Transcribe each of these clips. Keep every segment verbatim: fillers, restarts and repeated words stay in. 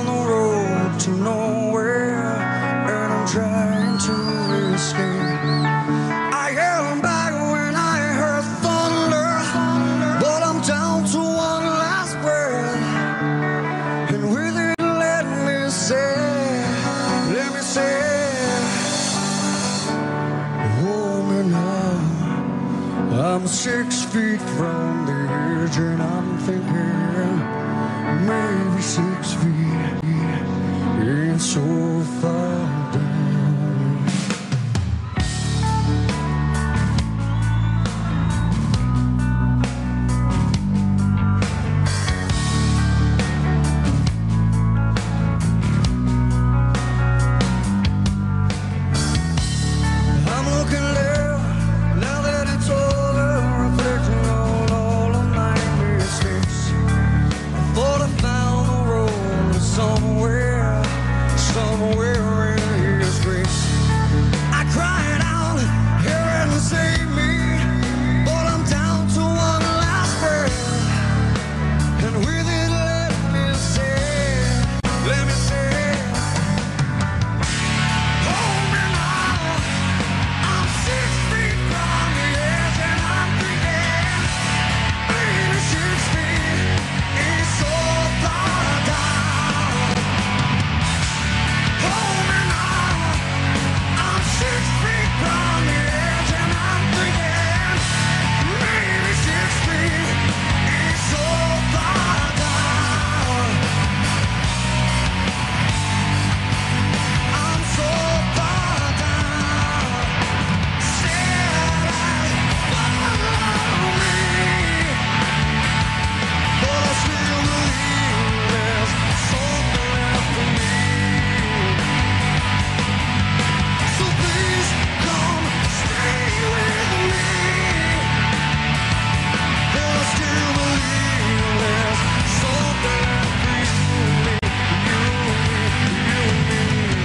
on the road to nowhere, and I'm trying to escape. I held back when I heard thunder, but I'm down to one last breath, and with it let me say, let me say, hold me now. I'm six feet from the edge, and I'm thinking maybe six feet ain't so far down. I'm looking left, now that it's over, reflecting on all of my mistakes. I thought I found the road somewhere, somewhere in His grace. I cried out, hear and save me, but I'm down to one last breath, and with it let me say, let me say, hold me now. I'm six feet from the edge, and I'm thinking, maybe six feet is so far down. Hold me now. I'm six feet from the edge, and I'm thinking, maybe six feet is so far down. I'm so far down. Said I follow me, but I still believe there's something left for me. So please come stay with me, but I still believe there's something left for you, you, you and me.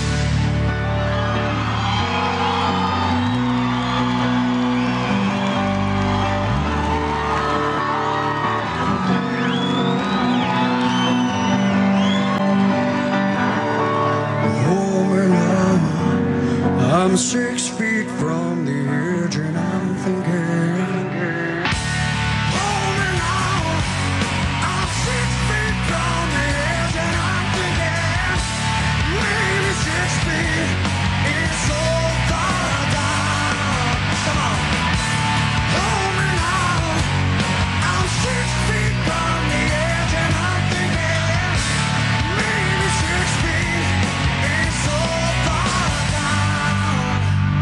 Hold me now. I'm six feet from the edge, and I'm thinking, hold me now. I'm six feet from the edge, and I'm thinking, maybe six feet is so far down. Come on. Hold me now. I'm six feet from the edge, and I'm thinking, maybe six feet is so far down.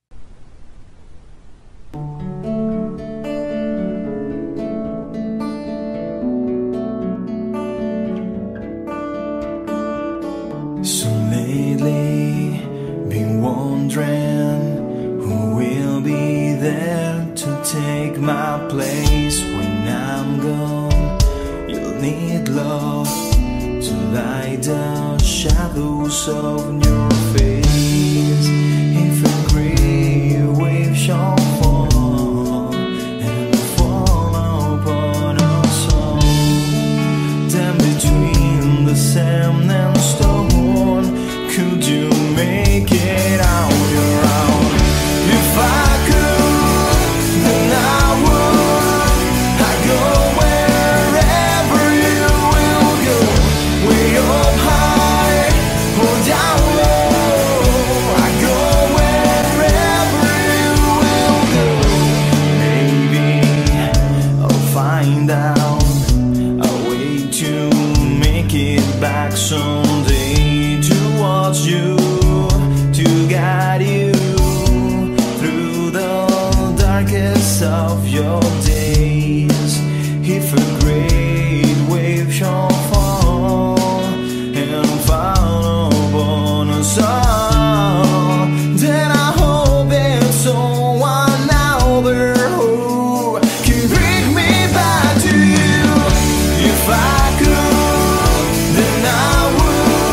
So lately, been wondering who will be there to take my place when I'm gone. You'll need love to light the shadows of your face. If a gray wave shall fall and fall upon us all, then between the sand and stone, could you make it out your own? If I could, then I would. I go wherever you will go, way up high or down low. I go wherever you will go. Maybe I'll find out a way to make it back someday, to watch you, to guide you through the darkest of your days. If a great wave shall fall and fall upon us all, then I hope there's someone out there who can bring me back to you. If I could, then I would.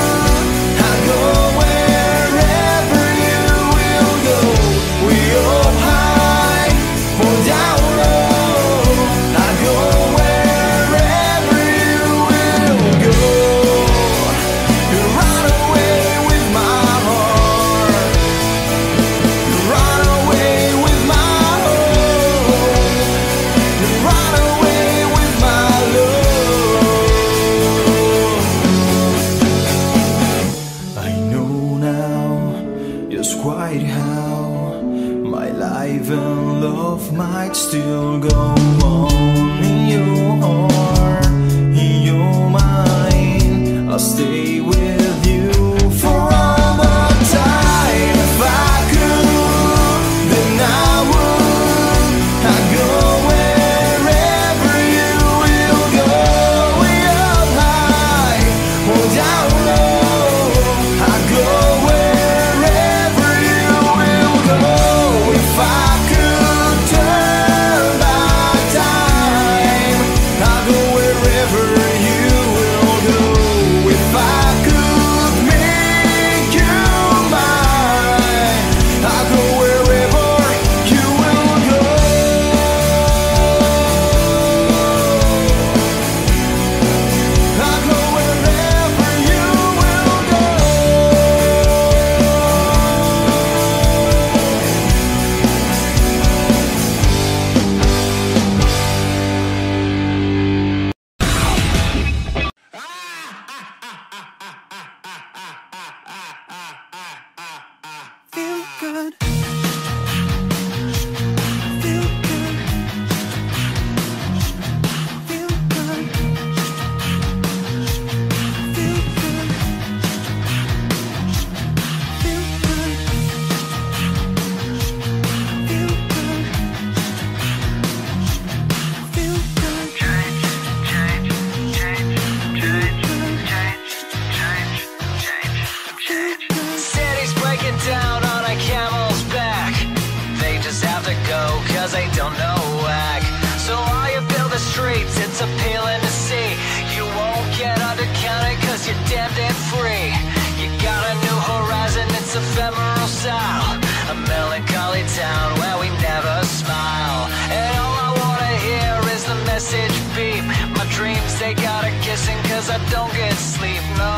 might still go on in your heart, in your mind. I'll stay with you for all the time. If I could, then I would. I'd go wherever you will go, way up high or down low. I'd go wherever you will go. If I could turn back time, I'd go wherever you will go. If I could make you mine, I'd go wherever you will go. I'd go wherever you will go. Feel good. Feel good. Feel good. Feel good. Feel good. Feel good. Feel good. Change, change, change, change, change, change, change, change. Cities breaking down on a camel's back. They just have to go cause they don't know whack. So while you build the streets, it's appealing to see. You won't get undercounted cause you're damn damn free. You got a new horizon, it's ephemeral style. A melancholy town where we never smile. And all I wanna hear is the message beep. My dreams, they got a kissing cause I don't get sleep, no.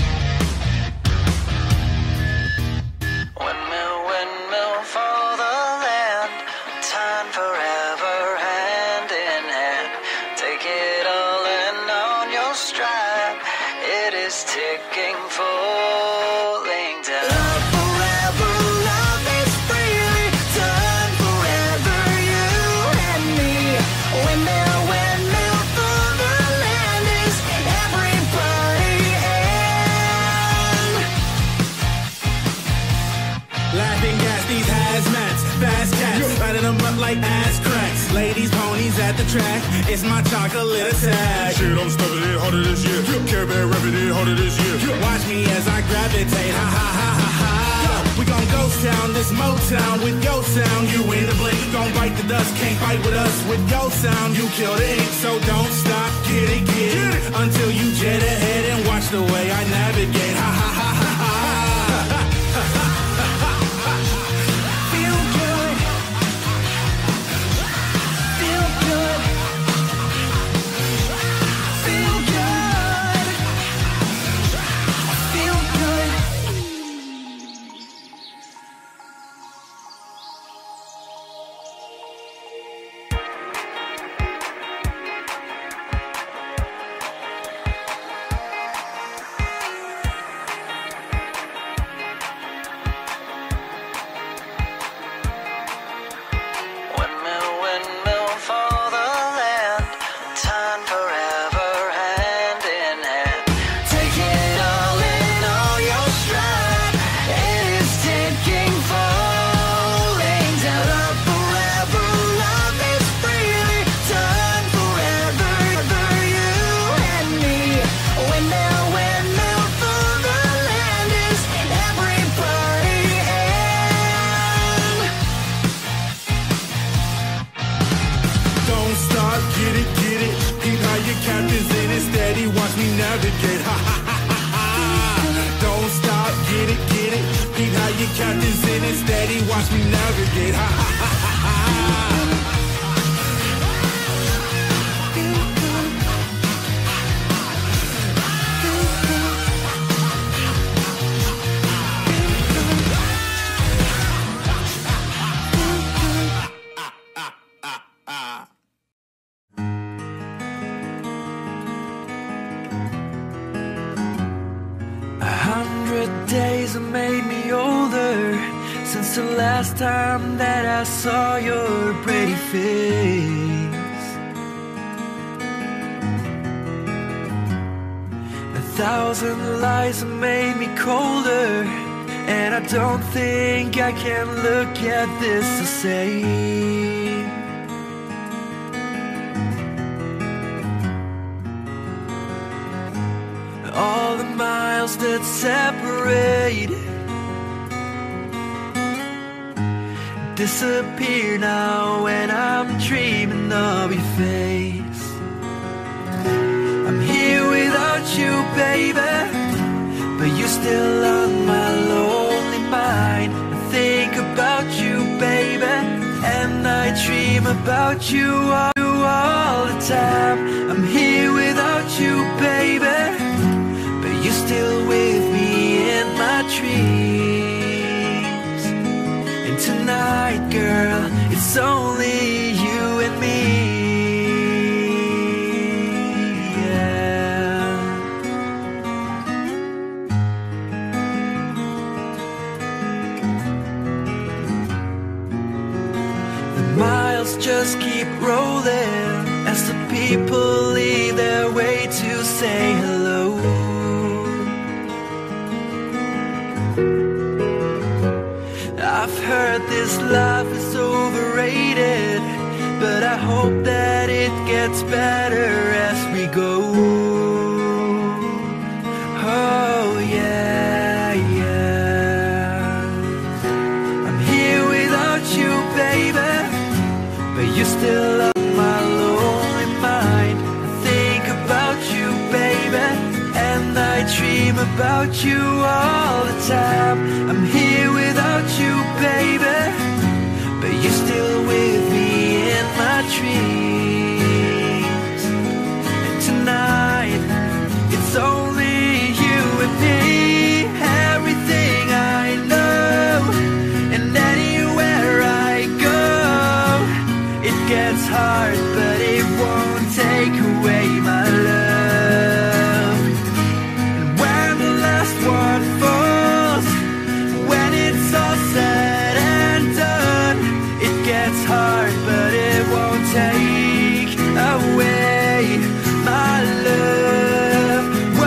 Windmill, windmill for the land. Time forever, hand in hand. Take it all in on your stride. It is ticking, falling down. Love forever, love is freely done forever, you and me. Windmill, windmill for the land is everybody in. Laughing gas, these hazmats, fast cats, lighting them up like ass cracks. Ladies, ponies at the track, it's my chocolate attack. Shit, I'm stuffing it harder this year. Care Bear rapping it harder this year. Watch me as I gravitate, ha ha ha ha ha. We gon' ghost town, this Motown with your sound. You in the blink, gon' bite the dust, can't fight with us with your sound. You kill the ink, so don't stop, get it, get it, until you jet ahead and watch the way I navigate, ha ha ha ha ha. Feel good. Feel good. Feel good. Feel good. Windmill, windmill for the land. Time forever, hand in hand. Take it all in all your stride. It is ticking, falling down. Love forever, love is freely done forever, for you and me. Windmill, windmill for the land is everybody in. Don't stop, get it, get it. Keep how your captain's in it steady. Watch me navigate. Ha ha ha ha ha. Don't stop, get it, get it. Keep how your captain's in it steady. Watch me navigate. Ha ha ha ha ha. Feel good. Feel good. A hundred days have made me older since Since the last time that I saw your pretty face, a thousand lies have made me colder, and I don't think I can look at this the same. All the miles that separate disappear now when I'm dreaming of your face. I'm here without you, baby, but you're still on my lonely mind. I think about you, baby, and I dream about you all the time. I'm here without you, baby, but you're still with me in my dreams. And tonight, girl, it's only you and me. Yeah. The miles just keep rolling as the people leave their way to say hello. I've heard this life is overrated, but I hope that it gets better as we go. Oh yeah, yeah. I'm here without you, baby, but you're still on my lonely mind. I think about you, baby, and I dream about you all the time. I'm here without you, baby, but you're still with me in my dreams. And tonight, it's only you and me. Everything I know, and anywhere I go, it gets hard, but it won't take away my love. And when the last one falls, when it's all said and done, it gets hard, but it won't take away my love.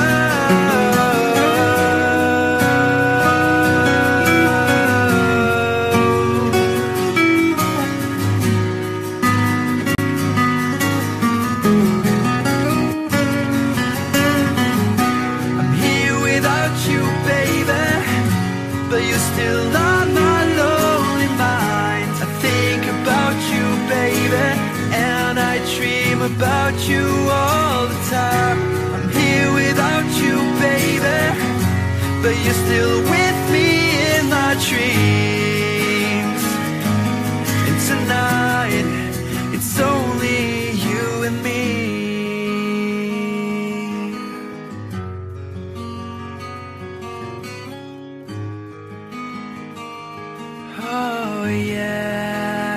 I'm here without you, baby, but you're still on my lonely mind. I think about you, baby, and I dream about you all the time. I'm here without you, baby, but you're still with me in my dreams. And tonight, it's only you and me. Oh yeah,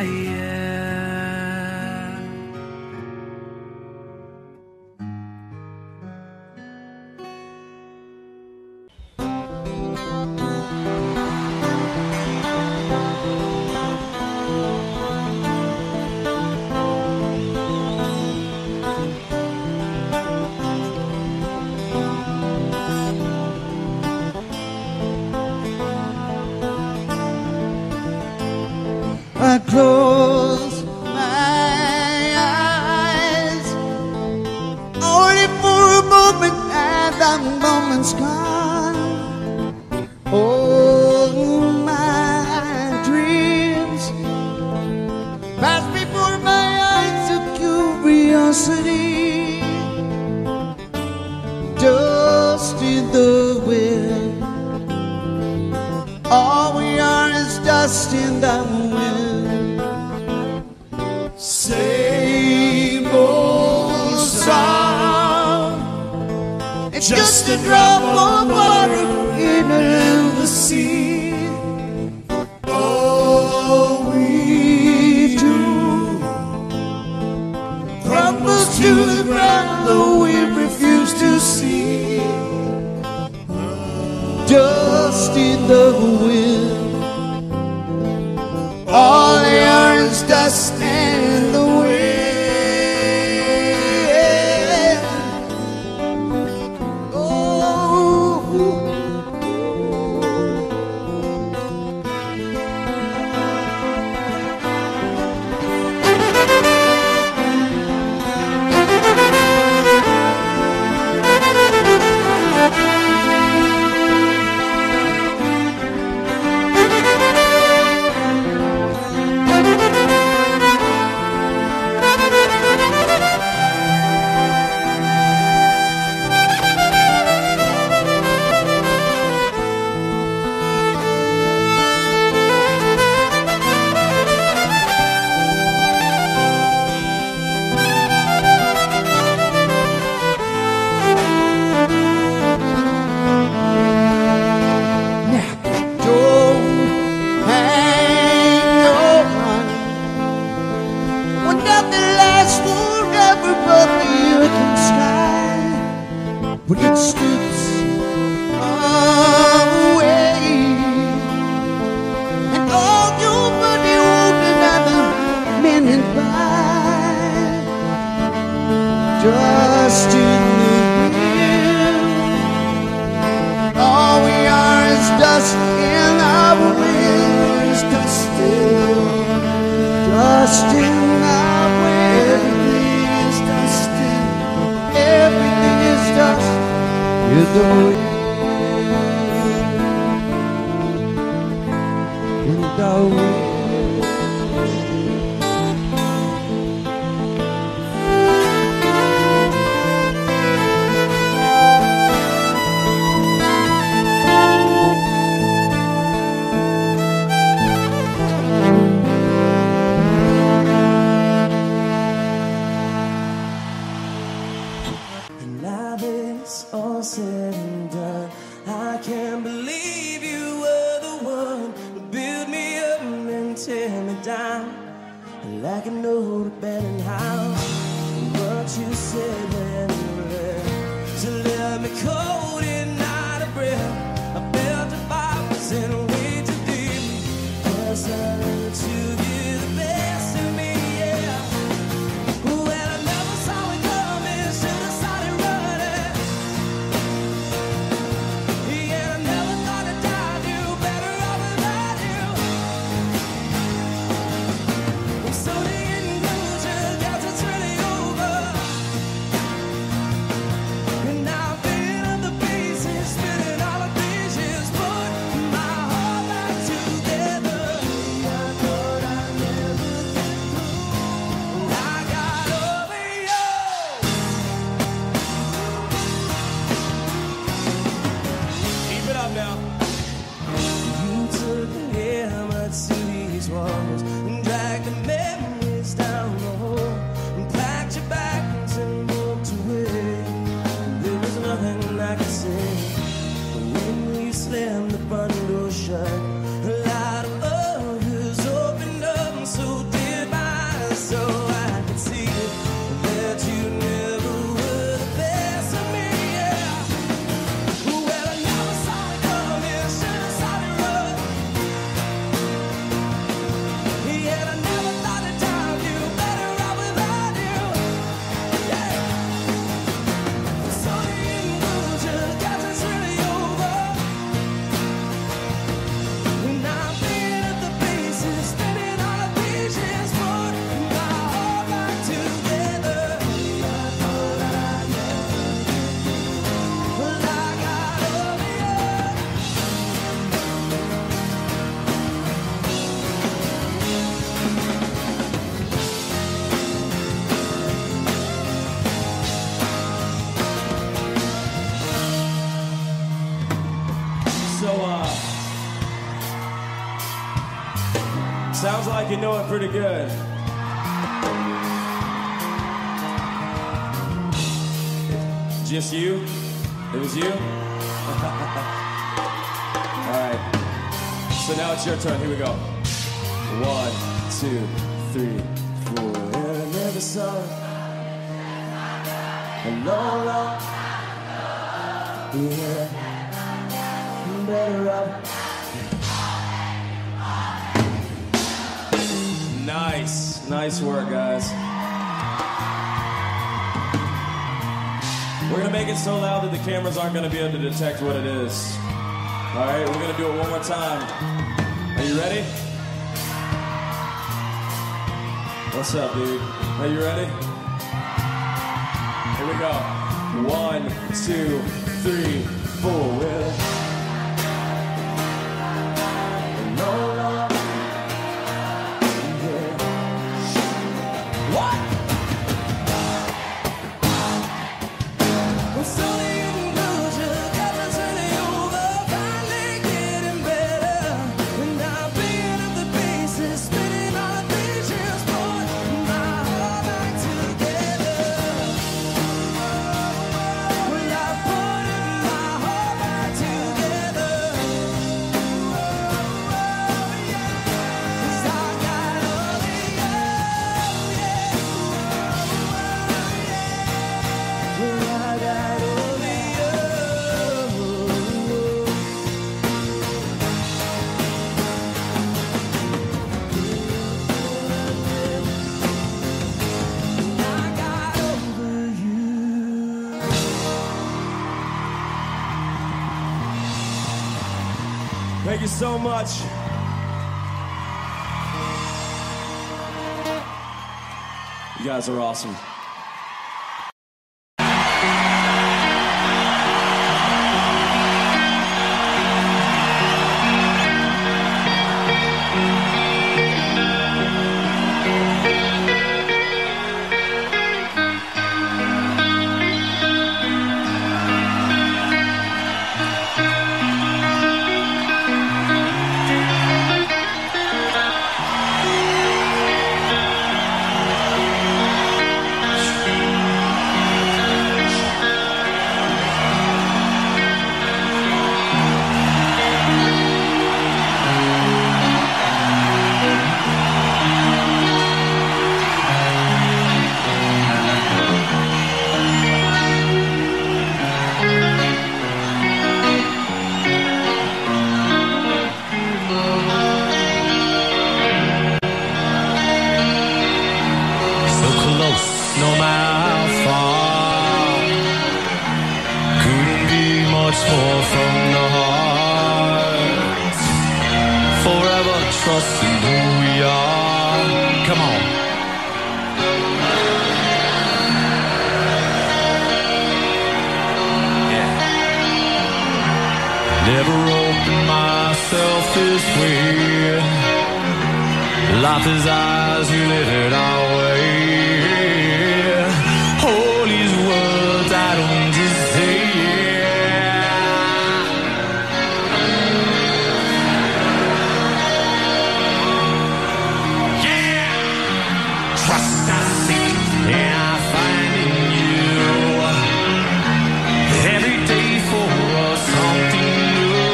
yeah. I close my eyes only for a moment, and that moment's gone. All my dreams pass before my eyes of curiosity, dust in the wind. All we are is dust in the wind. Same old song. It's just a drop of water in a river sea. All we do crumbles to the ground, though we refuse to see. Dust in the wind. All they are is dust in the wind. When it strips away, and all your money won't another minute by, just in the wind. All we are is dust in our wind, is dust in, dust in our wind. Everything is dust in, everything is dust. You do it in the wind. All said and done, I can't believe you were the one who build me up and tear me down. Like an old abandoned house, what you said when you left, to let me cold and not a breath. I felt the fires and way too deep. Yes, I learned to give the best of me, yeah. Well, I never saw it coming, should have started running. And drag the memories down the hole and packed your bags and walked away. There was nothing I could say, but when you slammed the front door shut, a lot of others opened up, and so did mine. So I could see it, that you never were the best of me, yeah. Well, I never saw it coming, should have saw it run. Yeah, I never thought I'd time you better off without you. Yeah. So the illusion, guess it's really over. And I've been at the places, spinning all the pieces, put my heart back together. I thought I never did you. Well, I got over you. So, uh, sounds like you know it pretty good. Just you? It was you? Alright. So now it's your turn. Here we go. One, two, three, four. And I never saw it. A long, long. Yeah. Better up. Nice work, guys. We're gonna make it so loud that the cameras aren't gonna be able to detect what it is. All right, we're gonna do it one more time. Are you ready? What's up, dude? Are you ready? Here we go. One, two, three, four. Well, no, no. What? Well, Sonny, you lose your got to turn it over, finally getting better. And I'm picking up the pieces, spinning all the pictures, pulling my heart back together. Well, I'm putting my heart back together. Cause I got all the Thank you so much. You guys are awesome. So close, no matter how far. Couldn't be much more from the heart. Forever trusting who we are. Come on. Yeah. Never opened myself this way. Life is ours, we live it our way. All these words I don't just say. Yeah. Trust I seek and I find in you. Every day for something new.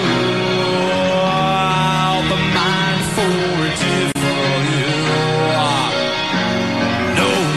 I'll be mindful for it. No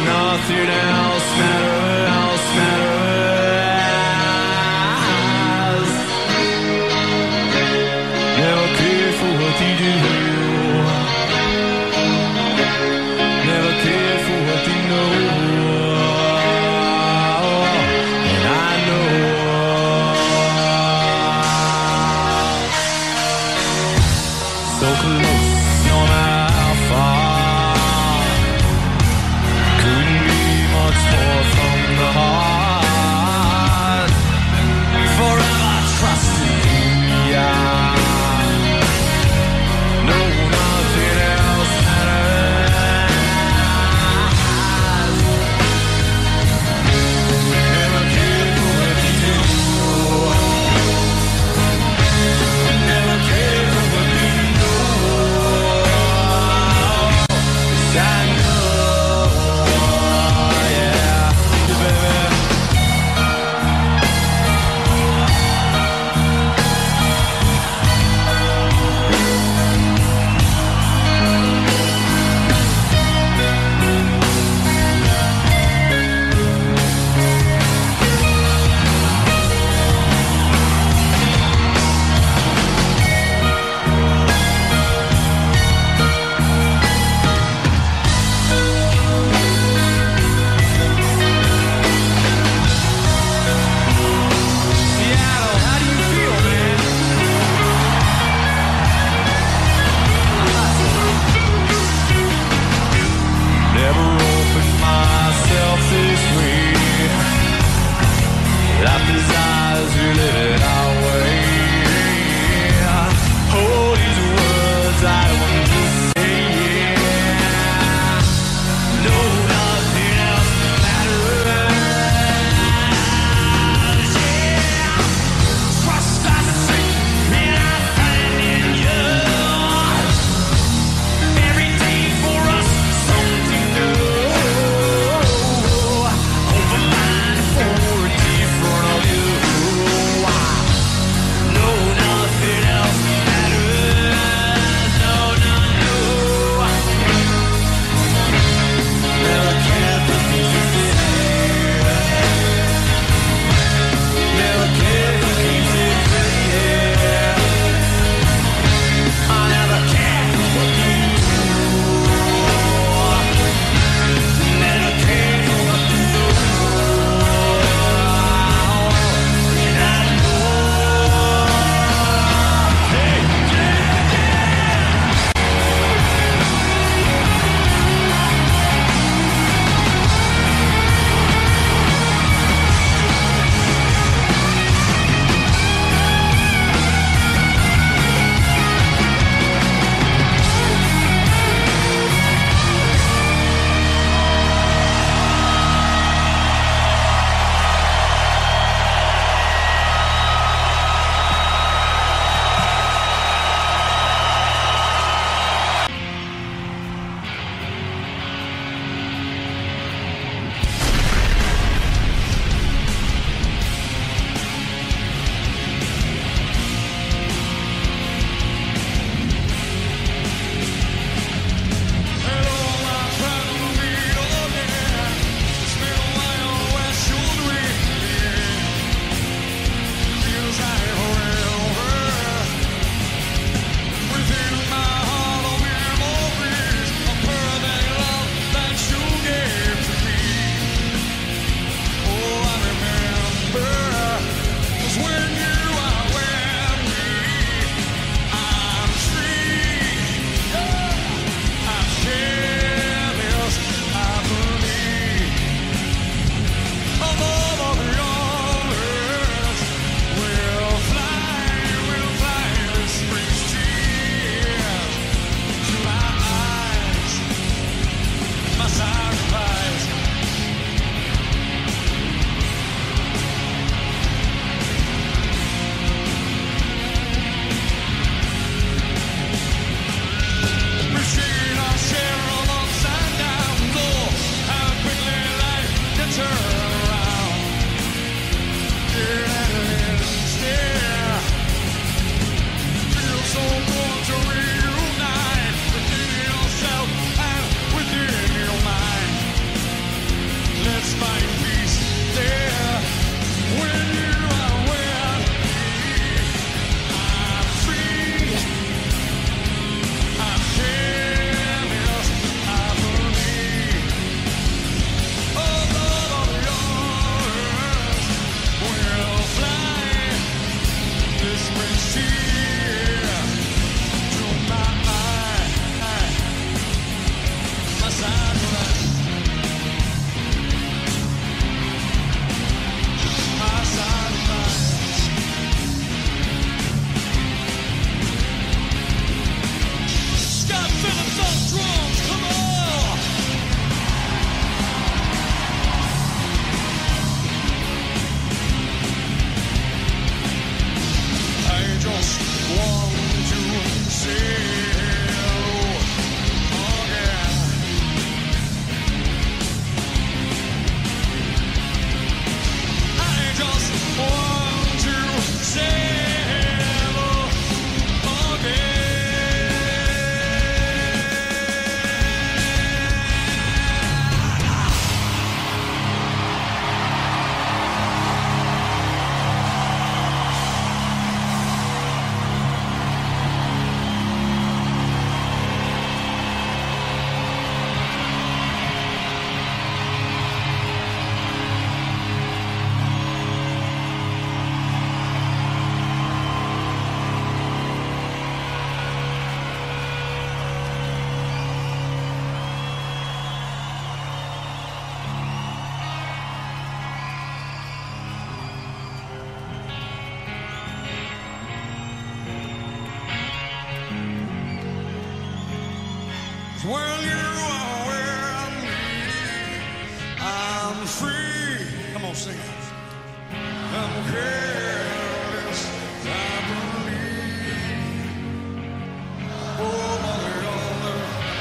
Well, you are where I need. I'm free. Come on, sing it. I'm careless, I believe. Oh, mother, oh,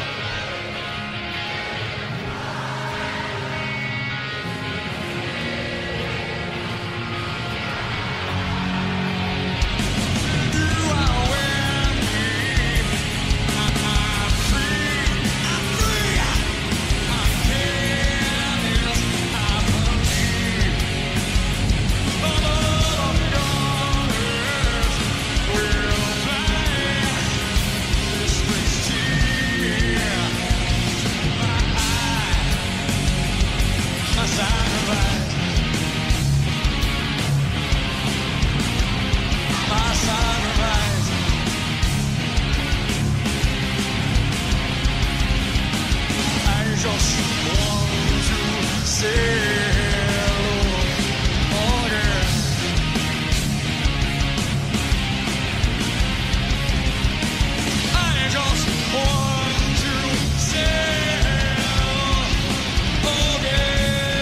you are where I need. I'm free, I'm free. I'm careless, I believe. Oh, mother, daughters will fly. This brings tears to my eye. My sacrifice, my sacrifice. I just want to say hello again. I just want to say hello again.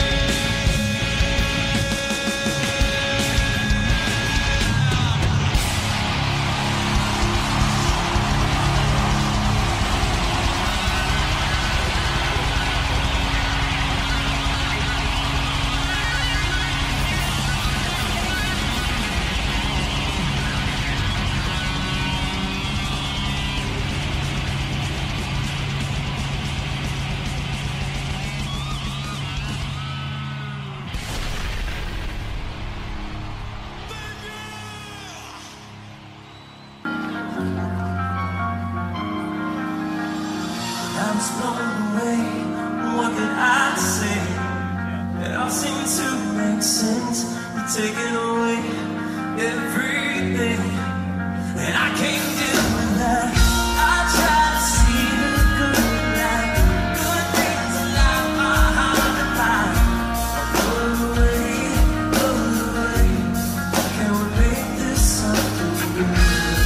I'm just blown away. What did I say? It all seemed to make sense. You're taking away everything, and I can't deal with that. I try to see the good in life, good things in life, my heart and mind. Blow away, blow away. Can we make this something good?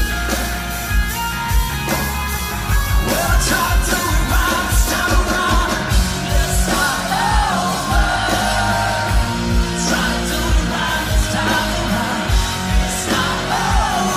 Well, I tried to rewind this time around. Let's start over. Try to rewind this time around. Let's start over.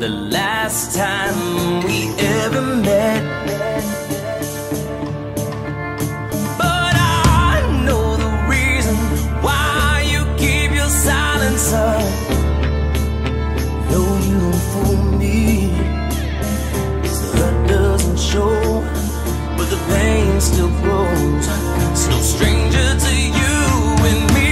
the last time we ever met. But I know the reason why you keep your silence up. No, you don't fool me, so that doesn't show, but the pain still grows. It's no stranger to you and me.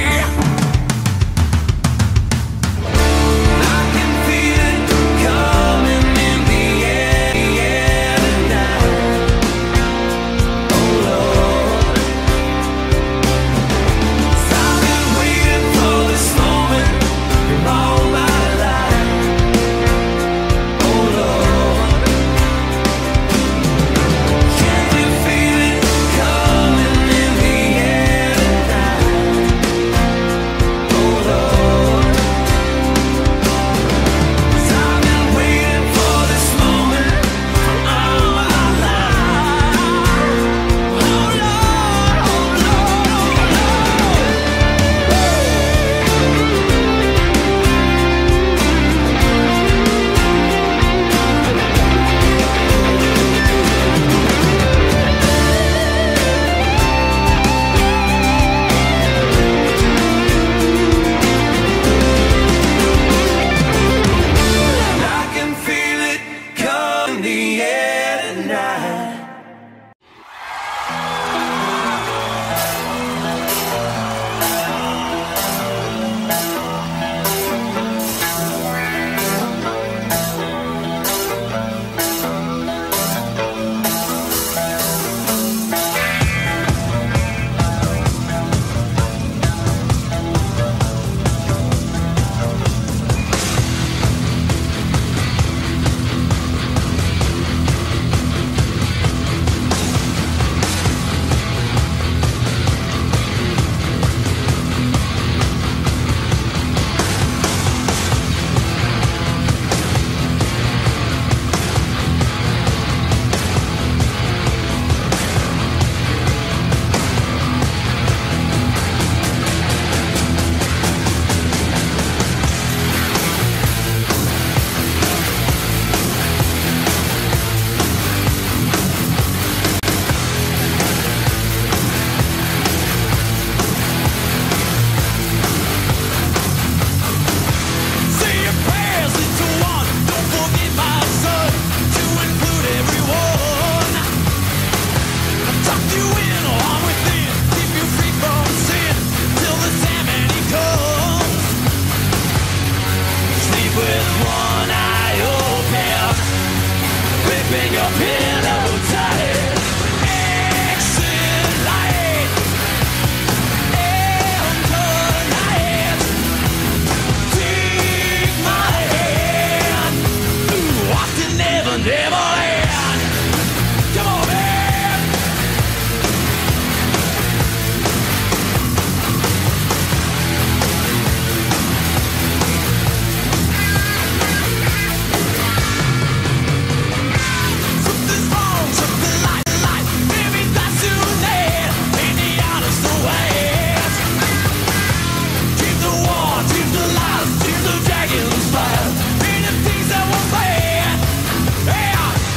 Yeah.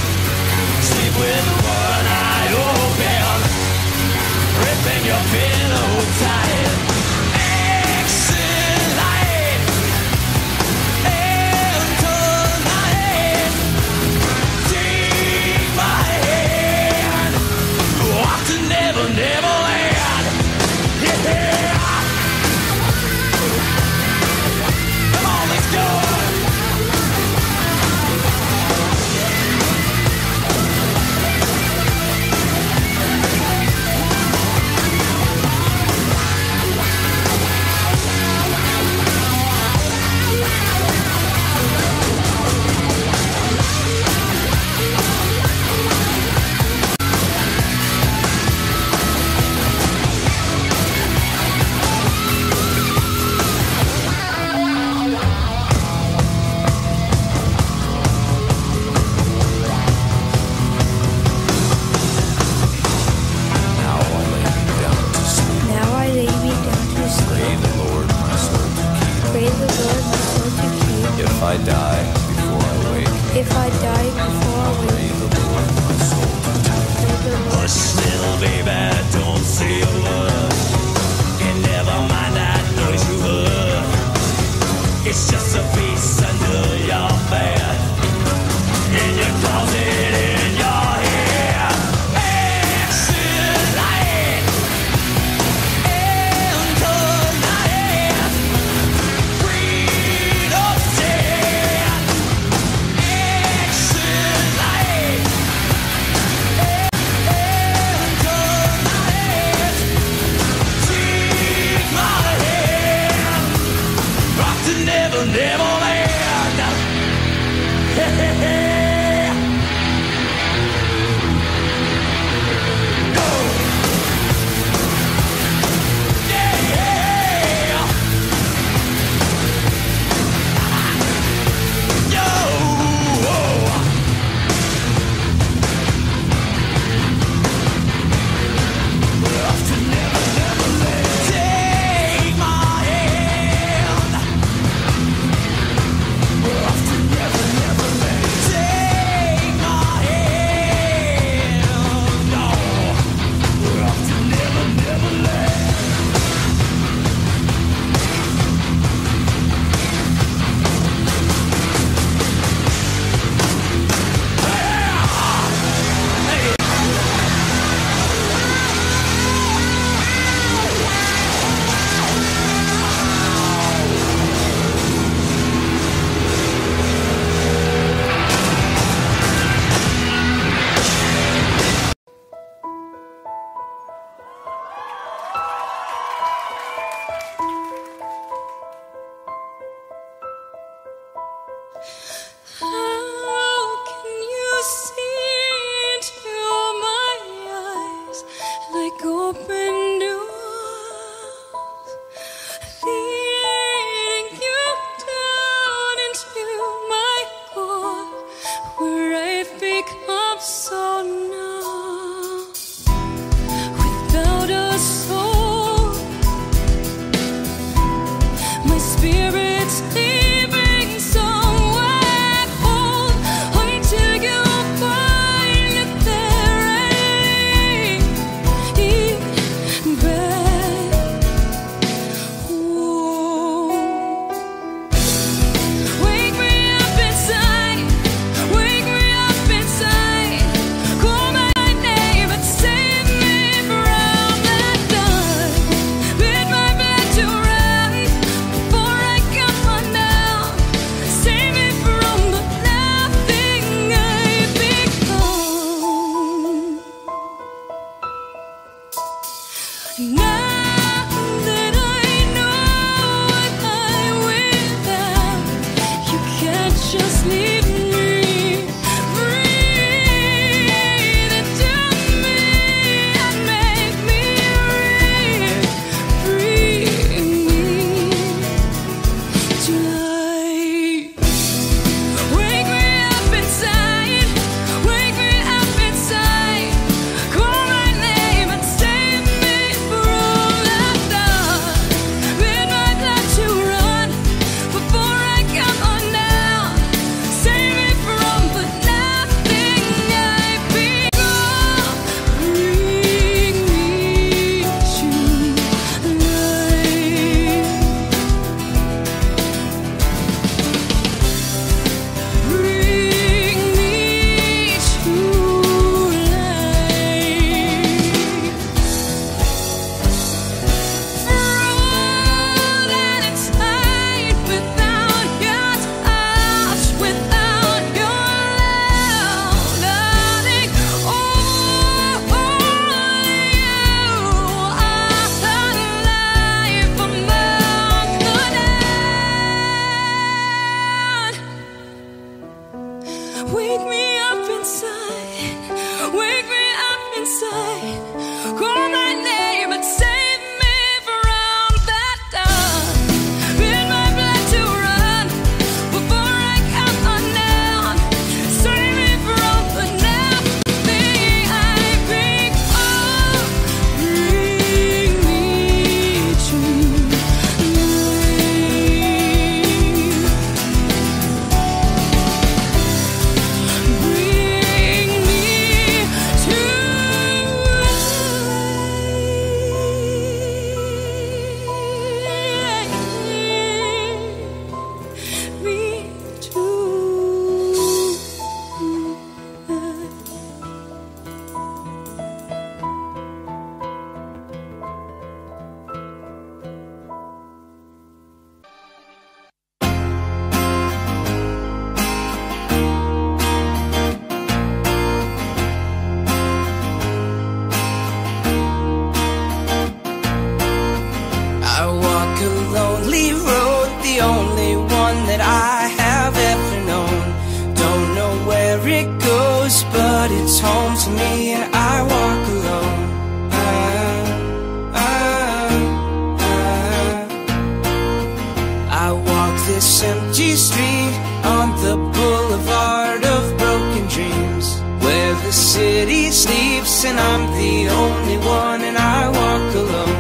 if I die before we Hush, little baby, don't say a word. And never mind that noise you heard. It's just a piece under your bed, in your closet, in your head. Exit light, enter night. Freedom stand. Exit light, enter night. Take my hand, rock to never, never land. Hey, hey, hey. Go. Yeah, yeah. Yo. Off to never, never land. Take my hand. Off to never, never land. Take my hand. No. Off to never, never land. How can you see into my eyes like open doors, leading you down into my core, where I've become so numb, without a soul, my spirit's leaving somewhere cold until you find it there and lead back home. Wake me up inside, wake me up inside, call my name and save me from the dark. Bid my blood to rise before I come undone. Save me from the nothing I've become. Now that I know what I'm without, you can't just leave me. Breathe into me and make me real. Bring me to life. Wake me up inside, wake me up inside, call my name and save me from the dark. Bid my blood to run before I come undone. Save me from the nothing I've become. Bring me to life. Bring me to life. Frozen inside without your touch, without your love, nothing. Only you are alive among the dead. Wake me up inside, wake me up inside, call my name and save me from that dark. Bid my blood to run before I come undone. Save me from the nothing I've become. Bring me to life. but it's home to me, and I walk alone. I, I, I walk this empty street on the boulevard of broken dreams, where the city sleeps and I'm the only one, and I walk alone.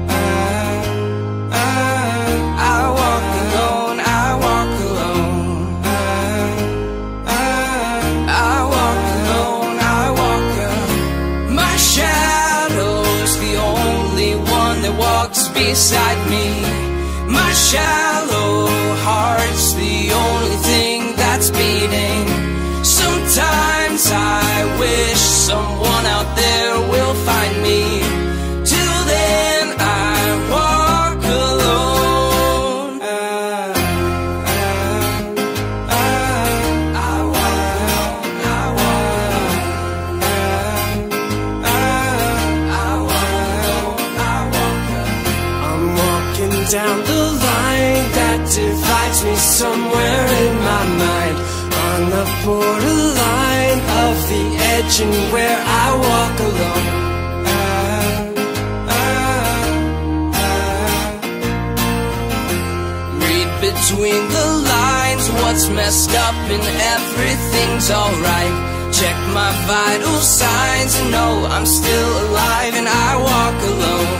Beside me, my shallow heart's the only thing that's beating. Sometimes I wish someone out there will find me. Till then I walk alone. uh, uh, uh, I walk alone. I walk alone. uh, uh, I walk alone. I walk alone. Down the line that divides me somewhere in my mind, on the borderline of the edge and where I walk alone. uh, uh, uh. Read between the lines what's messed up and everything's alright. Check my vital signs and know I'm still alive, and I walk alone.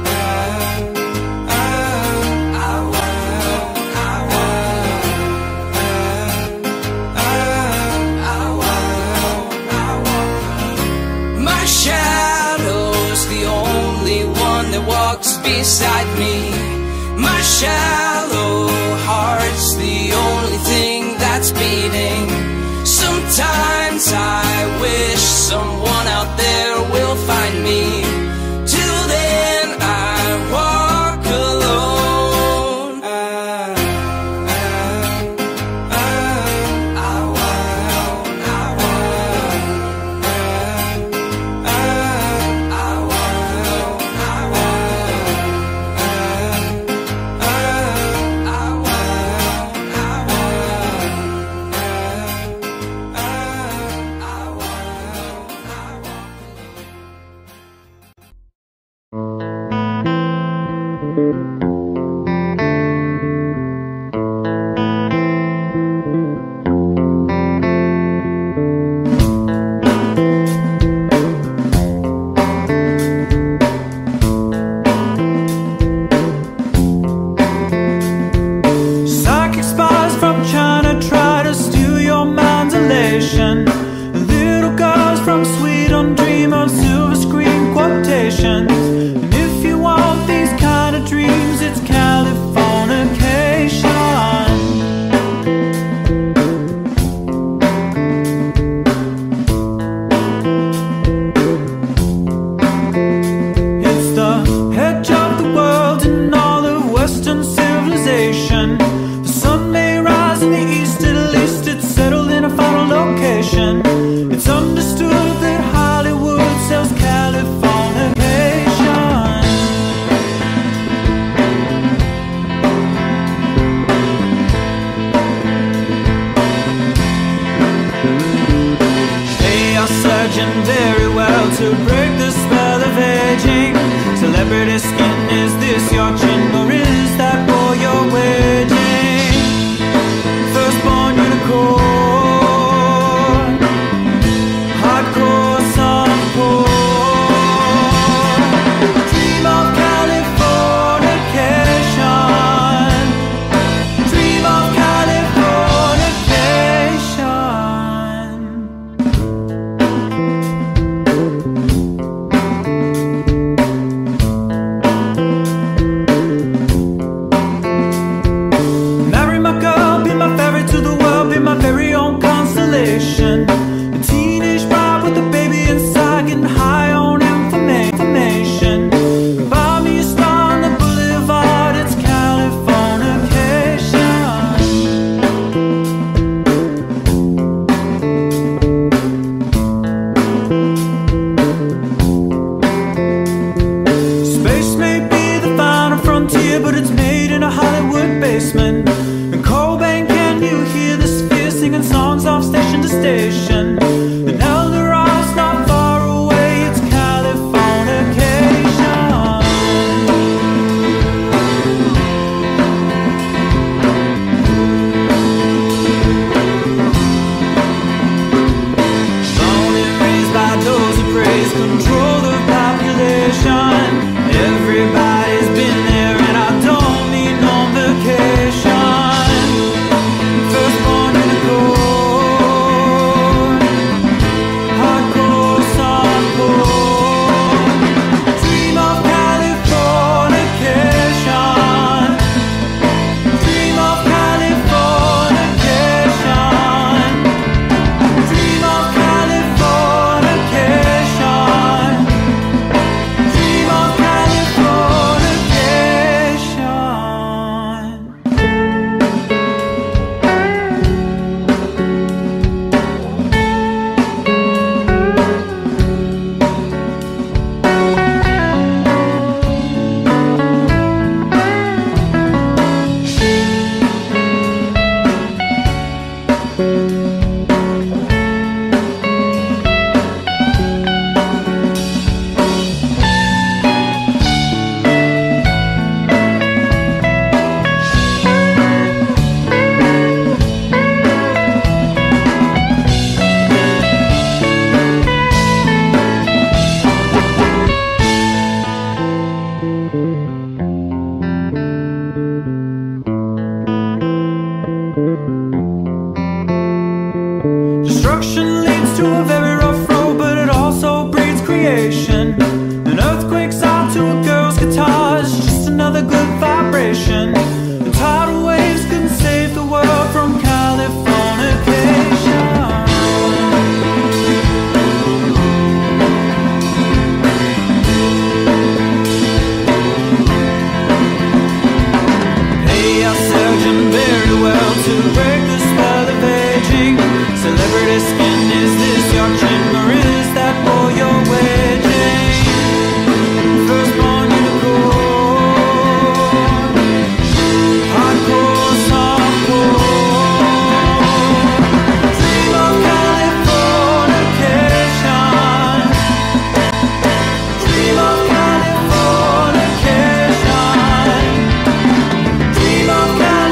Walks beside me, my shallow heart's the only thing that's beating. Sometimes I wish someone out there will find me. Till then I walk alone. uh, uh, uh, I walk alone. I walk alone. uh, uh, I walk alone. I walk Psychic spies from China try to steal your mind's elation. Little girls from Sweden dream of silver screen quotations. And if you want these kind of dreams, it's Californication. It's the edge of the world and all of Western civilization. The sun may rise in the east, at least it's settled in a final location. It's understood that Hollywood sells Californication. They are surgeon very well to break the spell of aging. Celebrity skin, is this your chin or is that boy you're waging? Firstborn unicorn, hardcore softcore. Dream of Californication. Dream of Californication. Marry my girl, be my ferry to the world, be my very own constellation. A teenage bride with a baby inside, getting high on informa- information. Buy me a star on the boulevard, it's Californication. Space may be the final frontier, but it's made in a Hollywood basement. In Cobain, can you hear the sphere singing songs off station to station? An elder to a very rough road, but it also breeds creation. An earthquake sound to a girl's guitar is just another good vibration. The tidal waves couldn't save the world from Californication. Hey, our surgeon very well to break the spell of aging. Celebrity skin, is this your chin or is that for your wedding? Firstborn unicorn, hardcore, softcore. Dream of Californication. Dream of Californication. Dream of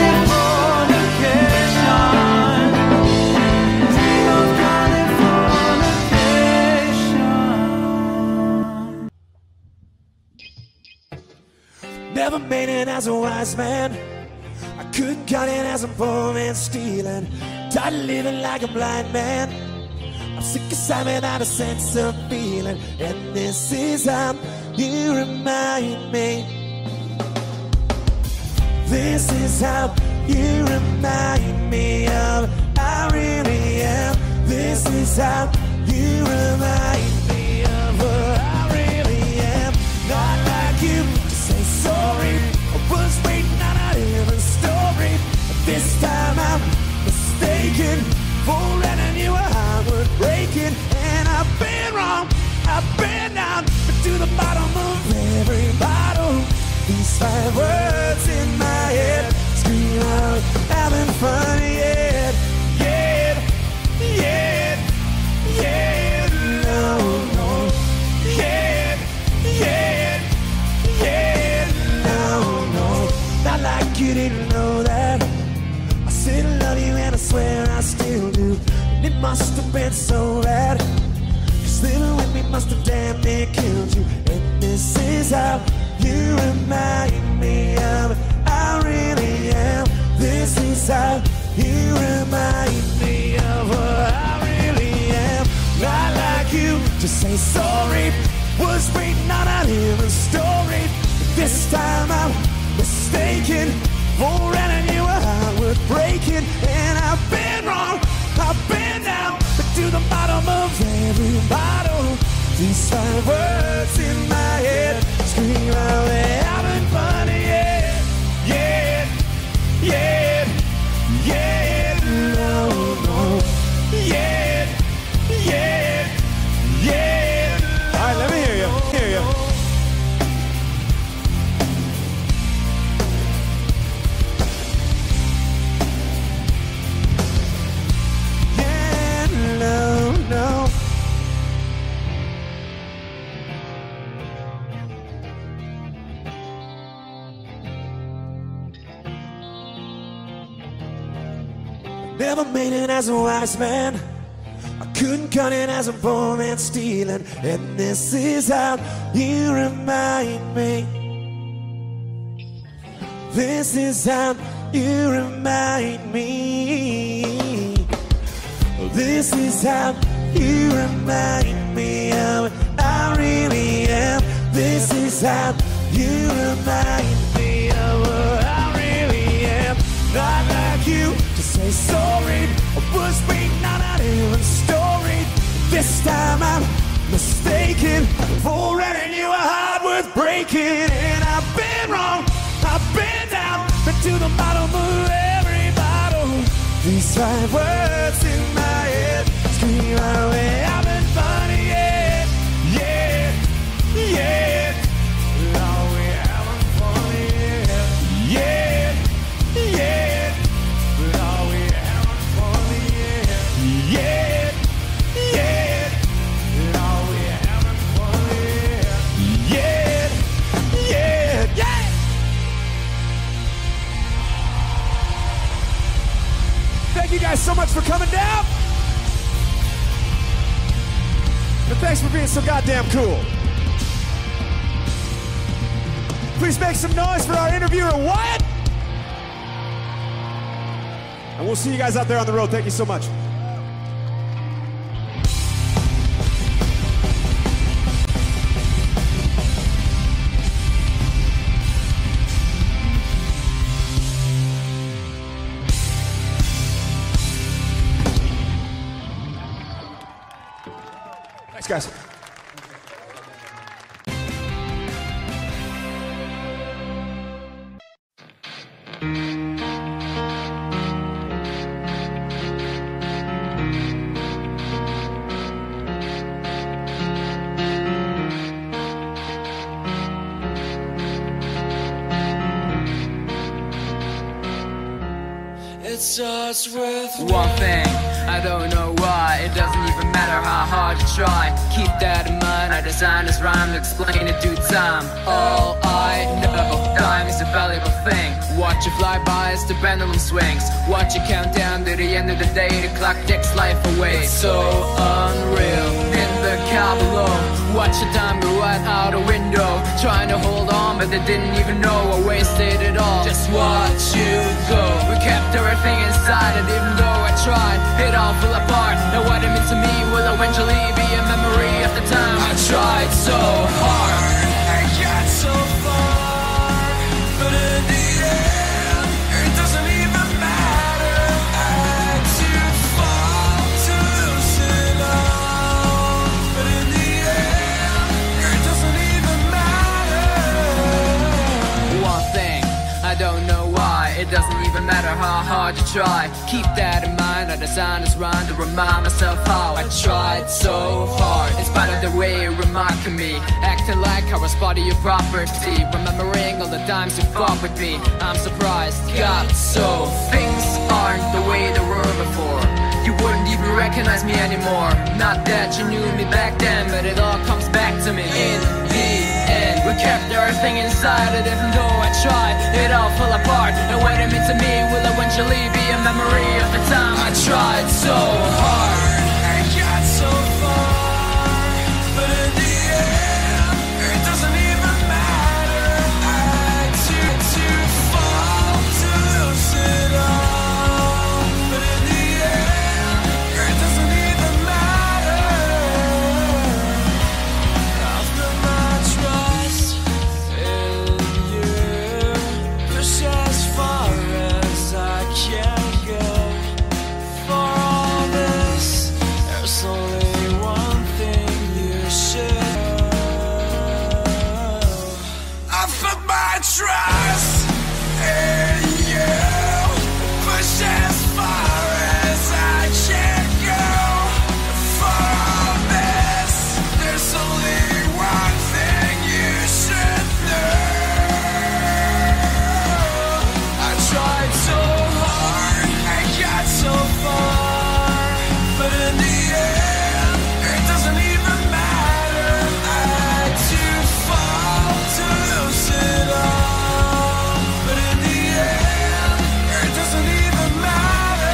Californication. Dream of Californication. Never made it as a wise man. I couldn't cut it as a poor man stealing. Tired of living like a blind man. I'm sick aside without a sense of feeling. And this is how you remind me. This is how you remind me of I really am. This is how you remind me of who I really am. Not like you to say sorry. I was waiting on a different story. But this time I'm mistaken for letting you a heart worth breaking. And I've been wrong, I've been down, but to the bottom of every bottle. These five words in my head scream out, having fun yet, yet, yet, yet, no, no, yet, yet, yet, no, no. Not like you didn't know that. I said I love you and I swear I still do. And it must have been so bad, 'cause living with me must have damn near killed you. And this is how you remind me of I really am. This is how you remind me of what I really am. Not like you to say sorry. Was waiting on a different story. But this time I'm mistaken for letting you a heart worth breaking. And I've been wrong, I've been down, but to the bottom of every bottle. These five words in my head scream out, they're having fun, yeah, yeah, yeah, yeah, no, no, yeah, yeah, yeah. All right, let me hear you, hear you. Yeah, no, no. Never made it as a wise man. I couldn't cut it as a poor man stealing. And this is how you remind me. This is how you remind me. This is how you remind me of I really am. This is how you remind me of what I really am. Not like you to say sorry. I was waiting on a different story. This time I'm mistaken for letting you a heart worth breaking. And I've been wrong, I've been down, but to the bottom of every bottle. These five words in my head scream out, we're having fun, yeah, yeah, yeah. Oh, we're having fun, yeah, yeah, yeah. Oh, we're having fun, yeah, yeah, yeah. Oh, we're having fun, yeah, yeah, yeah, yeah. Thank you guys so much for coming down. And thanks for being so goddamn cool. Please make some noise for our interviewer, Wyatt. And we'll see you guys out there on the road. Thank you so much. Thanks, guys. It starts with one thing, I don't know why. It doesn't even matter how hard you try. Keep that in mind, I designed this rhyme to explain it due time. All I know, time is a valuable thing. Watch it fly by as the pendulum swings. Watch it count down to the end of the day. The clock takes life away. It's so unreal, in the car below. Watch the time go right out the window. Trying to hold on, but they didn't even know I wasted it all. Just watch you go. We kept everything inside, and even though I tried, it all fell apart. Now what it means to me will eventually be a memory of the time I tried so hard. I got so far, but in the end, it doesn't even matter. I had to fall to lose it all, but in the end, it doesn't even matter. One thing, I don't know why. It doesn't even matter how hard you try. Keep that in mind, I designed this rhyme to remind myself how I tried so hard. In spite of the way you remark on me, acting like I was part of your property, remembering all the times you fought with me. I'm surprised, God, so things aren't the way they were before. You wouldn't even recognize me anymore. Not that you knew me back then, but it all comes back to me. In the end, we kept everything inside, and even though I tried, it all fell apart. And what it meant to me will eventually be a memory of the time I tried so hard. I got so far, but in the end, it doesn't even matter. I had to, to fall to lose it all, but in the end, it doesn't even matter. I've put my trust in you, push as far as I can go. For all this, there's only one thing you should know. I put my trust in you, push as far as I can go. For all this, there's only one thing you should know. I tried so hard, I got so far, but in the end, it doesn't even matter. I had to fall to lose it all, but in the end, it doesn't even matter.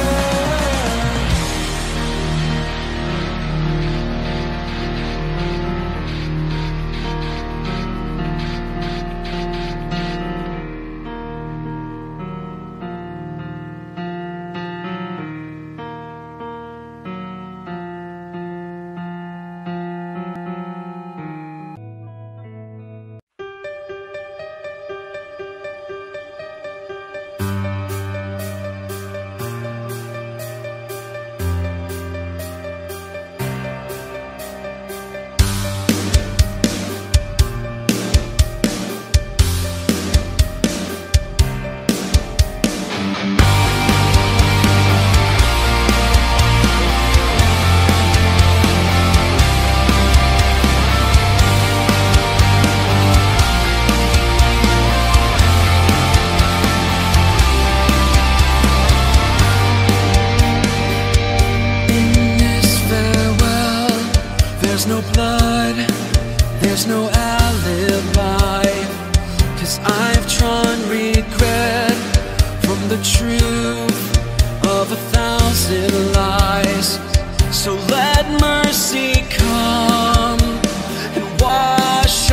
In this farewell, there's no blood, there's no alibi, 'cause I've drawn regret from the truth of a thousand lies. So let mercy come and wash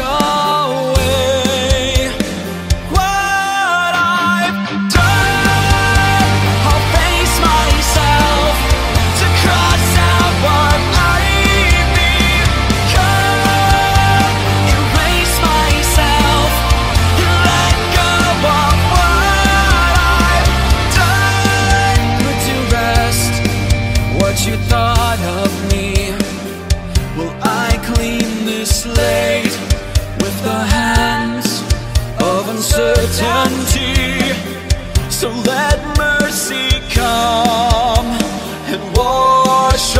away what I've done. I'll face myself to cross out what I become. Erase myself and let go of what I've done. Put to rest what you thought of me. legislate with the hands of uncertainty. So let mercy come and wash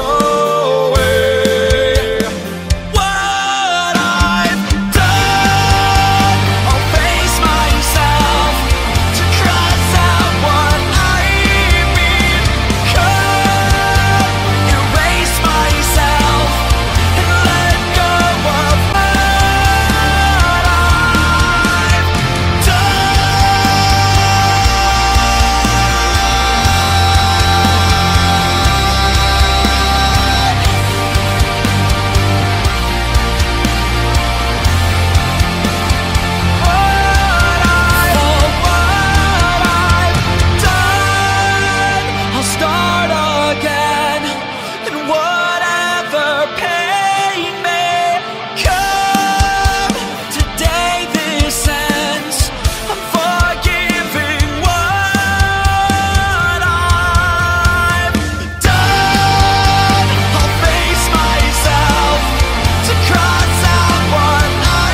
away what I've done. I'll face myself to cross out what I become. Erase myself and let go of what I've I'll start again, and whatever pain may come, today this ends. I'm forgiving what I've done. I'll face myself to cross out what I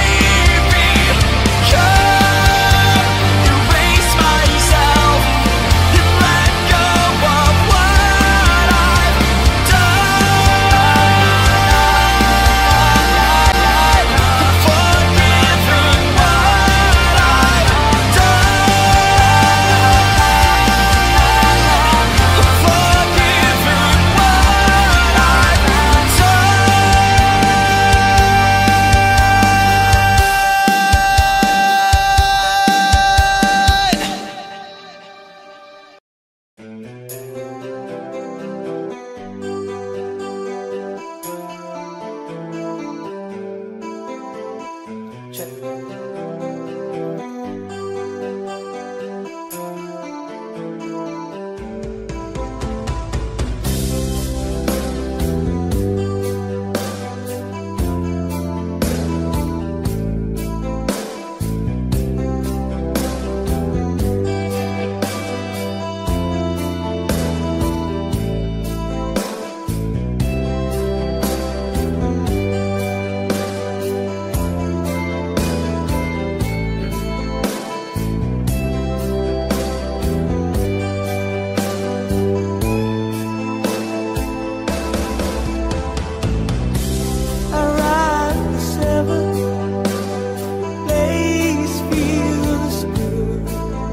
become. Erase myself and let go of what I've done. I'm forgiving what I've Around the seven, place feels good,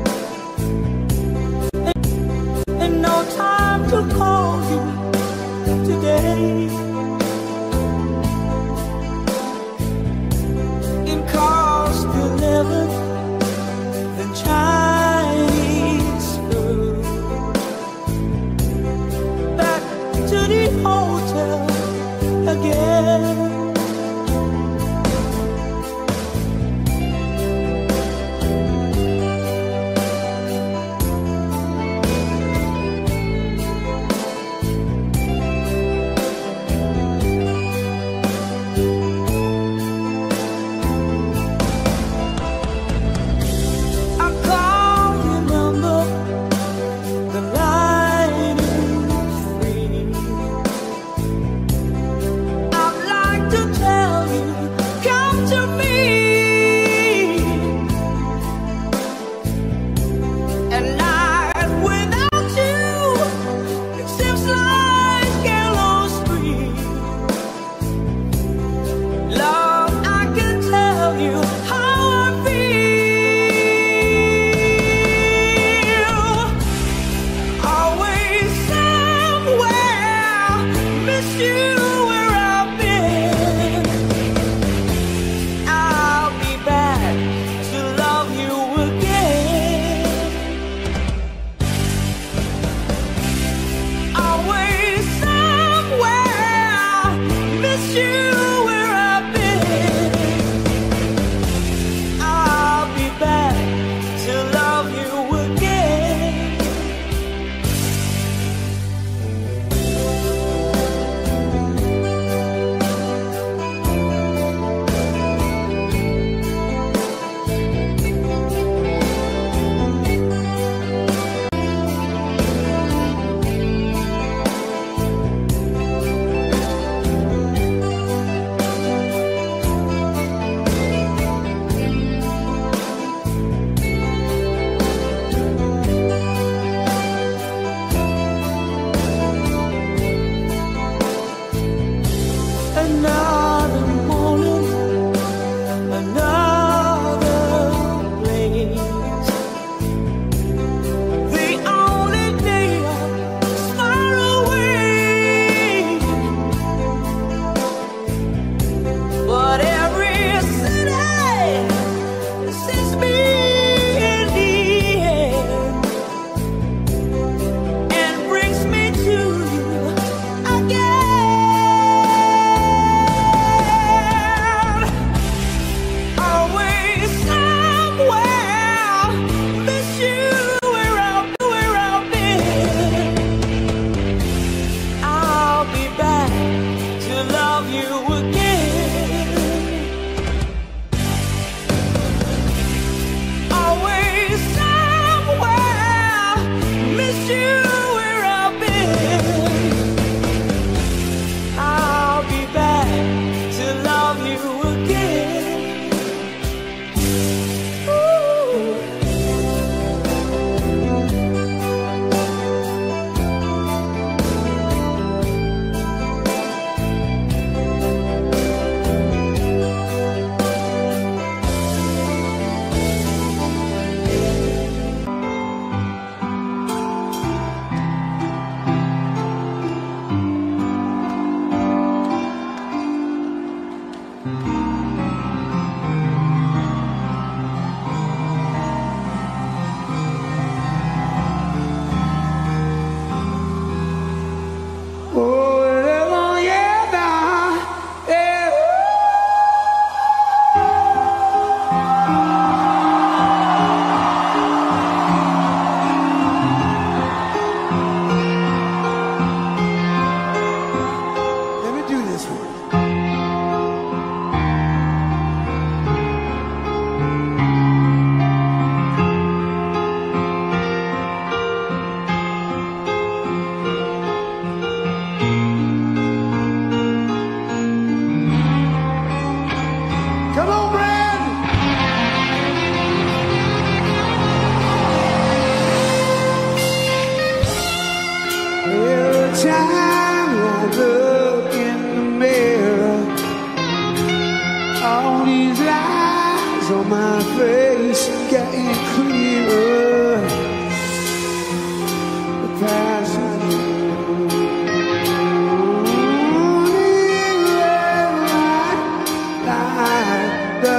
and no time to call you today. In cost eleven, the Chinese food. Back to the hotel again. I call your number, the line is free. I'd like to tell you, come to me. A night without you, it seems like yellow street. Love, I can tell you how I feel. Always somewhere, miss you where I've been. I'll be back to love you again. Always somewhere, miss you where I've been. I'll be back to love you again.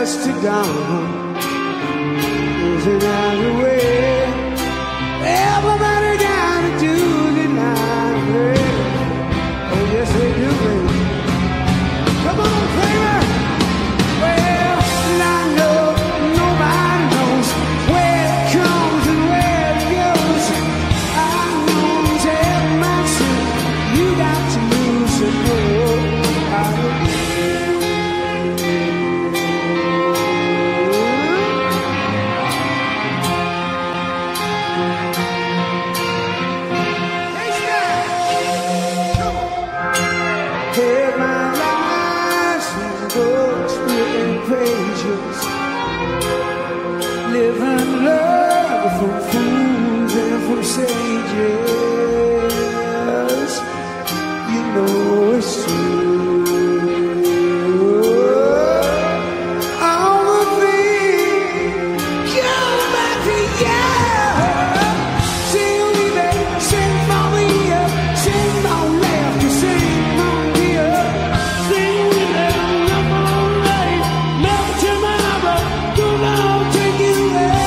dusk to dawn. Isn't that the way everybody gotta do tonight, baby? Oh yes they do, baby. Come on, Kramer. Well, I know nobody knows where it comes and where it goes. I know that much you got to lose and go. I don't living love from fools and from sages. You know it's true. All the things come back to you. Sing me, baby, sing for me, sing on left, sing on here. Sing me, baby, never on right, never tomorrow. Don't know, take you away.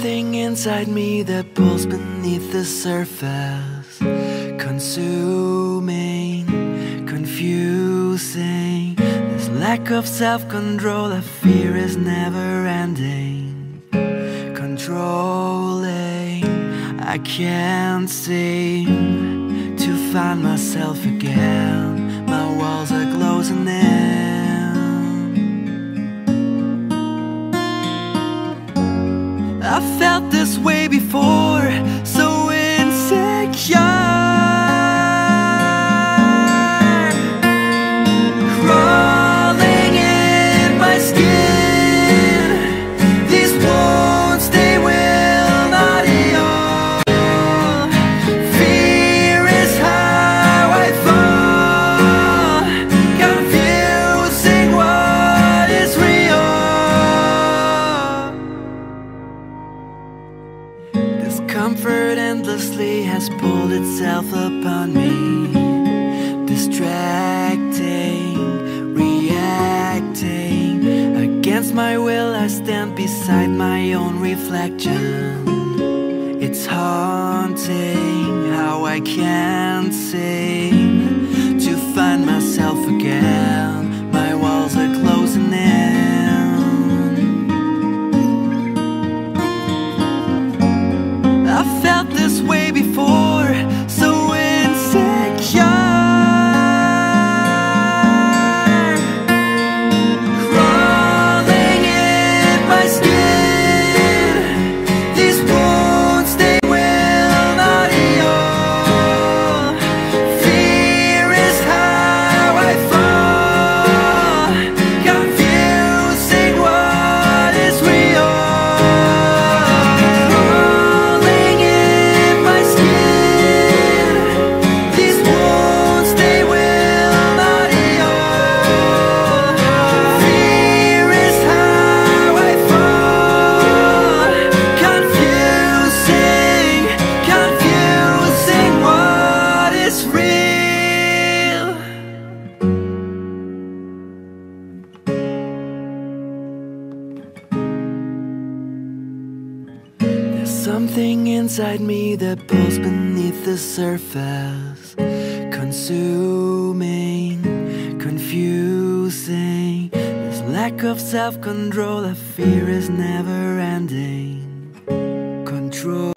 something inside me that pulls beneath the surface, consuming, confusing. This lack of self-control I fear is never ending, controlling. I can't seem to find myself again. My walls are closing in. I felt this way before, so insecure, crawling in my skin. These wounds, they will not heal. Fear is how I fall, confusing what is real. Discomfort endlessly has pulled itself upon me, distracting, reacting. Against my will I stand beside my own reflection. It's haunting how I can't seem to find myself again. My walls are closing in. I felt this way before, so insecure, crawling in my skin. These wounds, they will not heal. Fear is how I fall, confusing what is real. Something inside me that pulls beneath the surface, consuming, confusing. This lack of self-control I fear is never ending, controlling.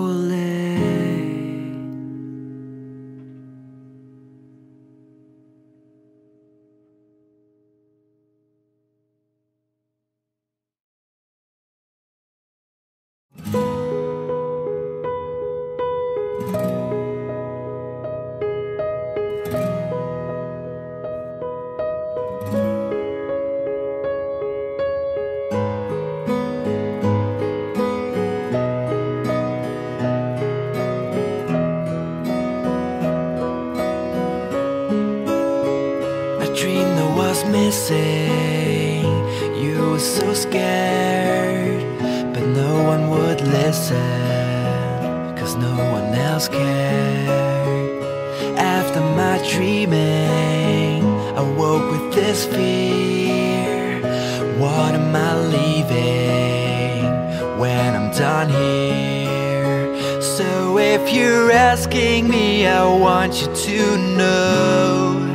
Dream that was missing. You were so scared, but no one would listen, 'cause no one else cared. After my dreaming, I woke with this fear. What am I leaving when I'm done here? So if you're asking me, I want you to know,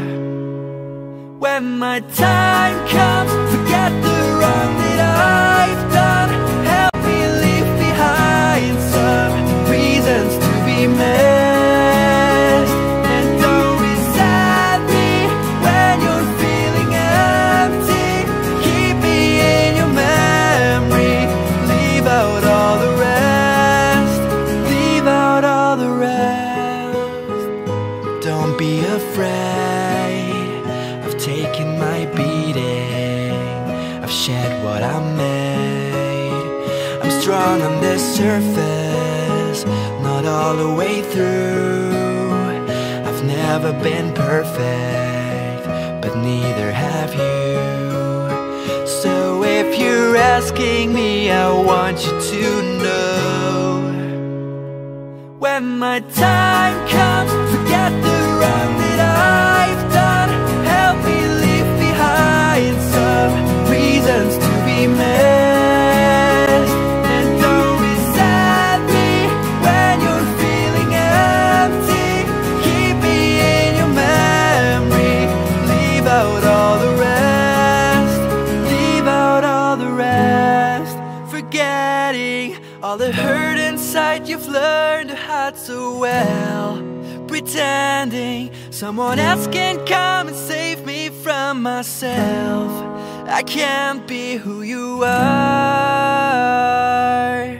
when my time comes, forget the wrong that I've done. Help me leave behind some reasons to be missed. And don't resent me when you're feeling empty. Keep me in your memory. Leave out all the rest. Leave out all the rest. Don't be afraid. Taking my beating, I've shed what I made. I'm strong on this surface, not all the way through. I've never been perfect, but neither have you. So if you're asking me, I want you to know, when my time comes, forget the wrong that I've done. Help me leave behind some reasons to be missed. And don't resent pretending someone else can come and save me from myself. I can't be who you are.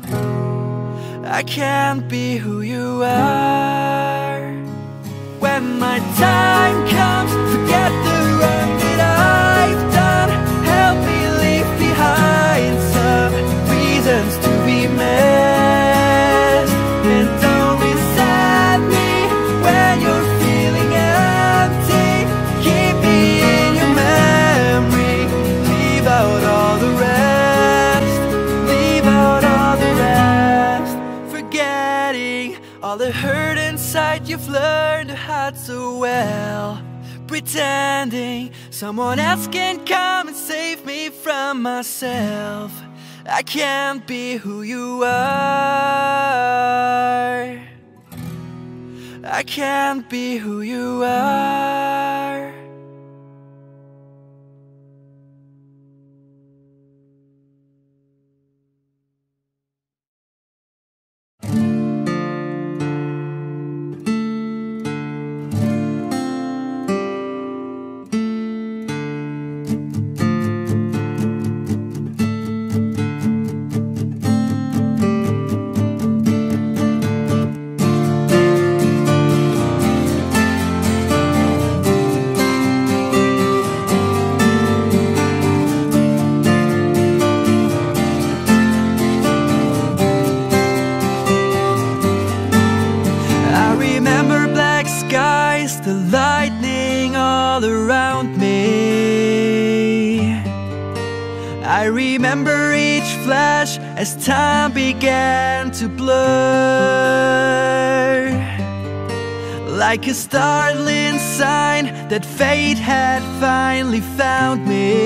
I can't be who you are. When my time comes, forget the wrong that I've done. Help me leave behind some reasons to be missed. And don't resent me when you're feeling empty. Keep me in your memory. Leave out all the rest. Leave out all the rest. Forgetting all the hurt inside you've learned to hide so well. Pretending someone else can come and save me from myself. I can't be who you are. I can't be who you are. The lightning all around me. I remember each flash as time began to blur, like a startling sign that fate had finally found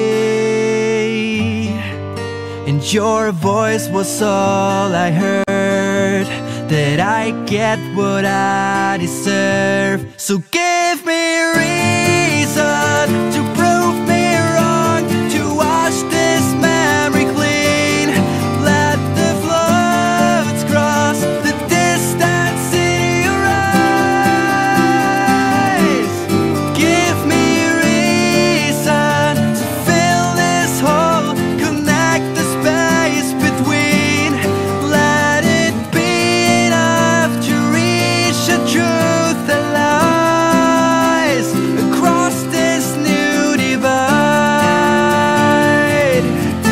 me. And your voice was all I heard, that I get what I deserve. So give me reason to prove me wrong, to wash this memory clean. Let the floods cross the distance in your eyes. Give me reason to fill this hole, connect the space between. Let it be enough to reach a truth that lies across this new divide.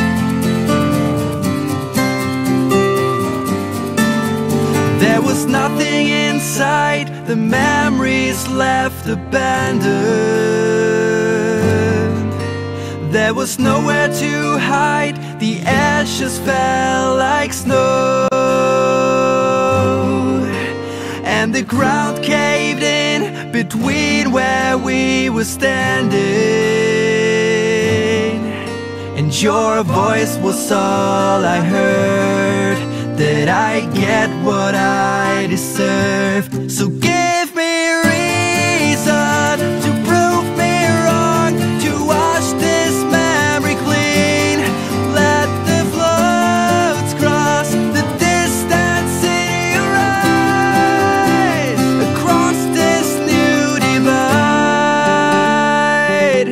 There was nothing inside, the memories left abandoned. There was nowhere to hide, the ashes fell like snow, and the ground caved in between where we were standing. And your voice was all I heard, that I get what I deserve. So give me reason to prove me wrong, to wash this memory clean. Let the floods cross the distance in your eyes, across this new divide.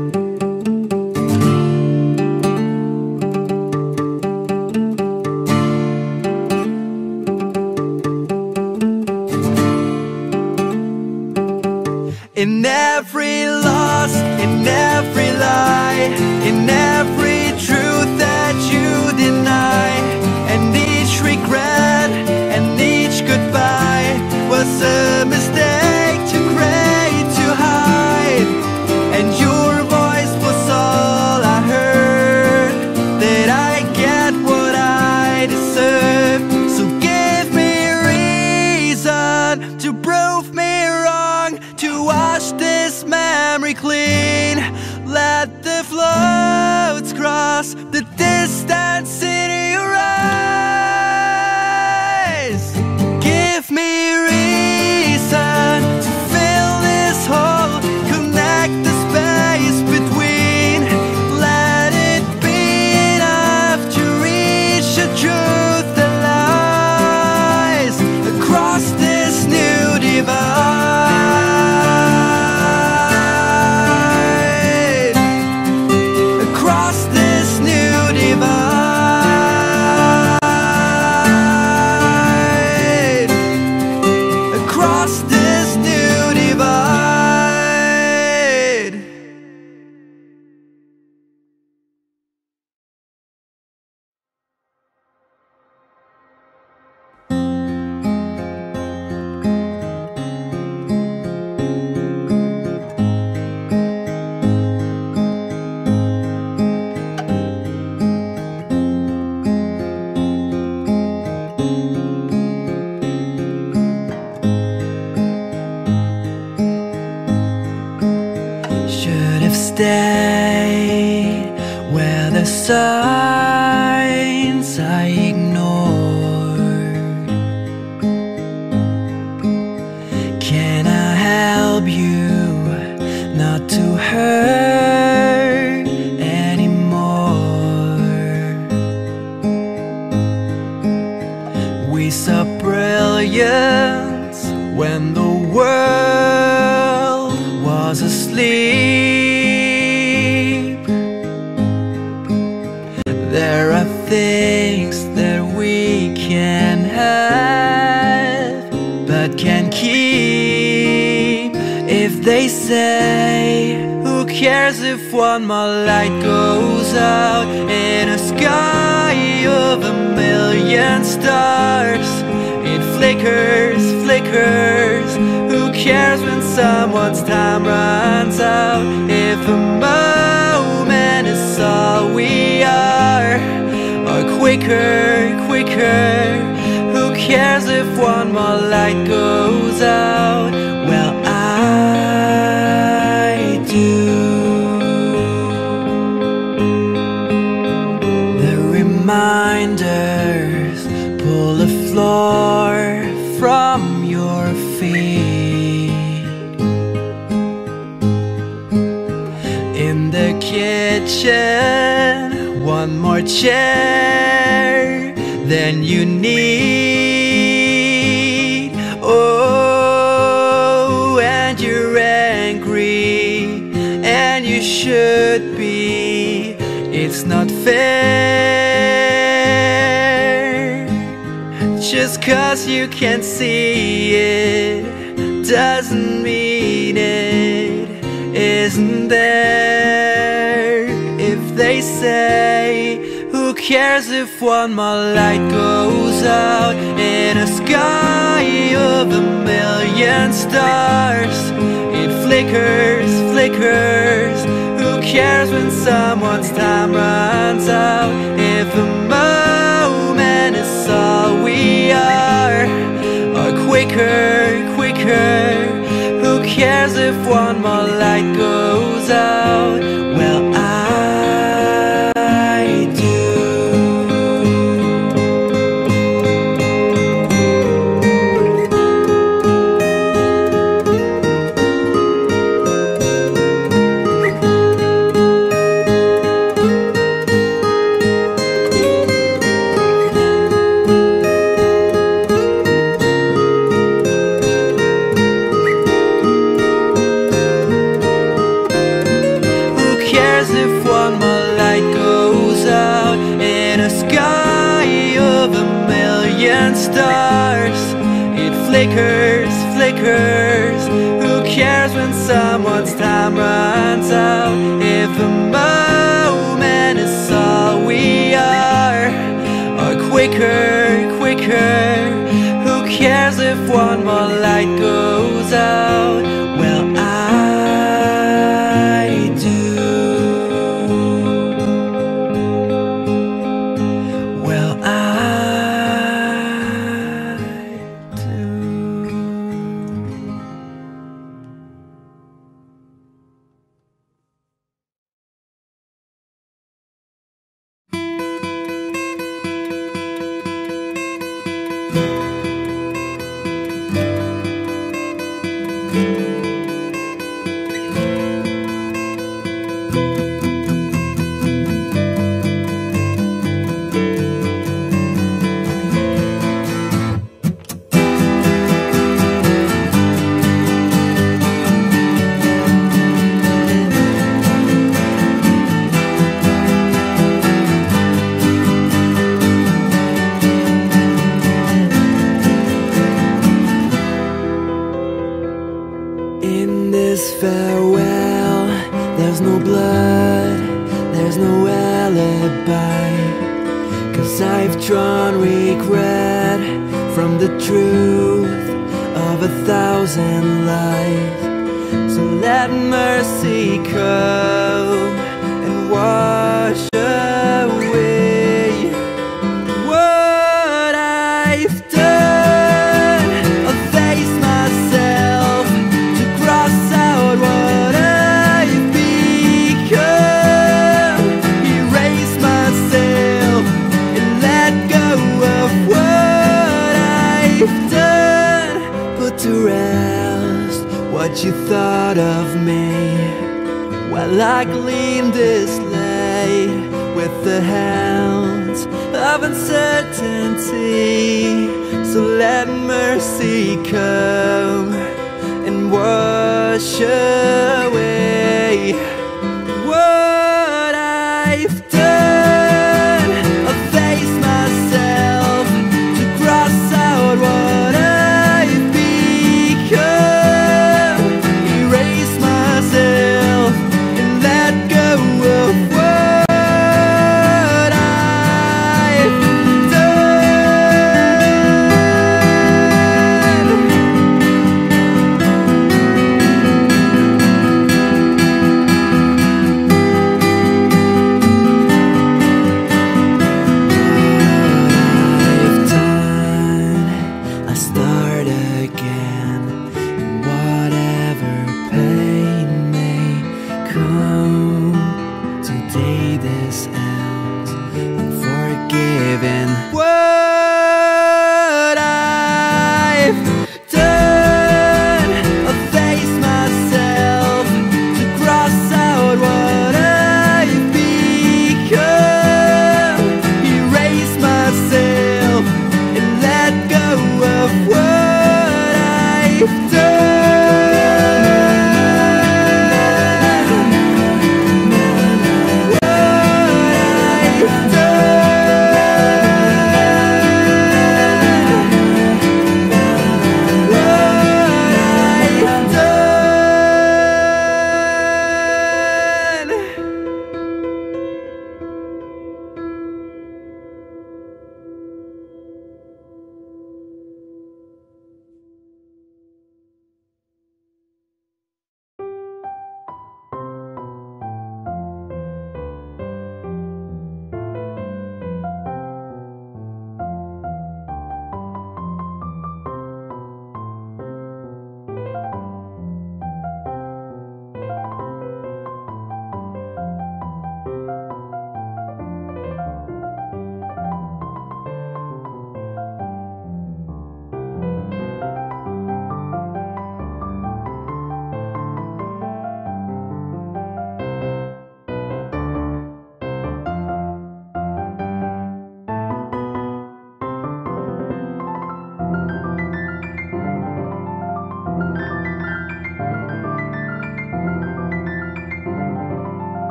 In every loss, in every lie, in every truth that you deny, and each regret and each goodbye was a mistake too great to hide. And your voice was all I heard, that I get what I deserve. So give me reason to prove me wrong, to wash this memory clean. Let the floods cross the distance in your eyes. Give me reason to fill this hole, connect the space between. Let it be enough to reach a truth that lies across this new divide. stayed where the signs I ignored. Can I help you not to hurt anymore? We saw brilliance when the world was asleep. There are things that we can have but can't keep. If they say, who cares if one more light goes out in a sky of a million stars? It flickers, flickers. Who cares when someone's time runs out? If a moment is all we are, or quicker, quicker. Who cares if one more light goes out? Well, I do. The reminders pull the floor from your feet. In the kitchen, one more chair than you need. Oh, and you're angry, and you should be. It's not fair. Just 'cause you can't see it doesn't mean it isn't there. If they say, who cares if one more light goes out in a sky of a million stars? It flickers, flickers. Who cares when someone's time runs out? If a moment is all we are, or quicker, quicker. Who cares if one more light goes out? Well, I do. Stars, it flickers, flickers. Who cares when someone's time runs out? If a moment is all we are, or quicker, quicker. Who cares if one more light goes out? Well, I do. Well, I farewell, there's no blood, there's no alibi. 'Cause I've drawn regret from the truth of a thousand lies. So let mercy come and wash away what I've done. I'll face myself to cross out what I've become. what you thought of me while I gleaned this sleigh with the hounds of uncertainty. So let mercy come and wash away what I've done. I'll face myself to cross out what I've become, erase myself and let go of what I've done.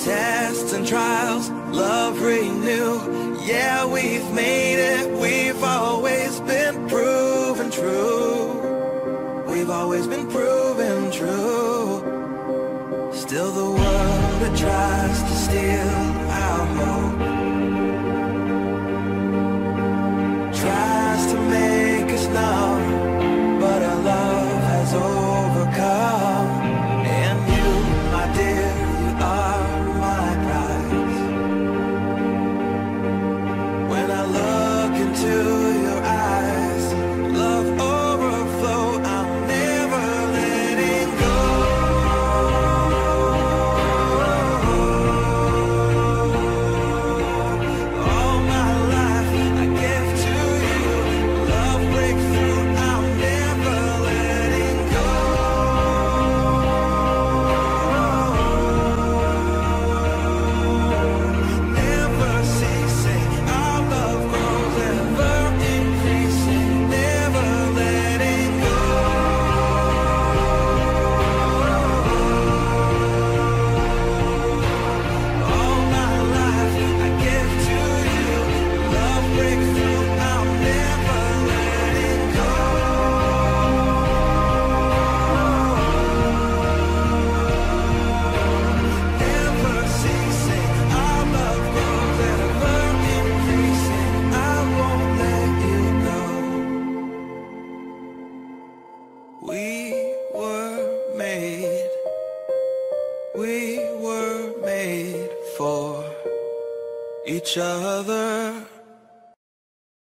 tests and trials, love renew. Yeah, we've made it, we've always been proven true. We've always been proven true. Still the world that tries to steal our hope tries to make us numb, but our love has overcome. And you, my dear, you are my prize. When I look into your eyes, love overflow, I'm never letting go. All my life I give to you. Love breakthrough, I'm never letting go. Never ceasing, our love grows ever increasing. Never letting go. All my life I give to you. Love breakthrough, I'm never letting go. Never ceasing, our love grows ever increasing. I won't let you go. We were made, we were made for each other.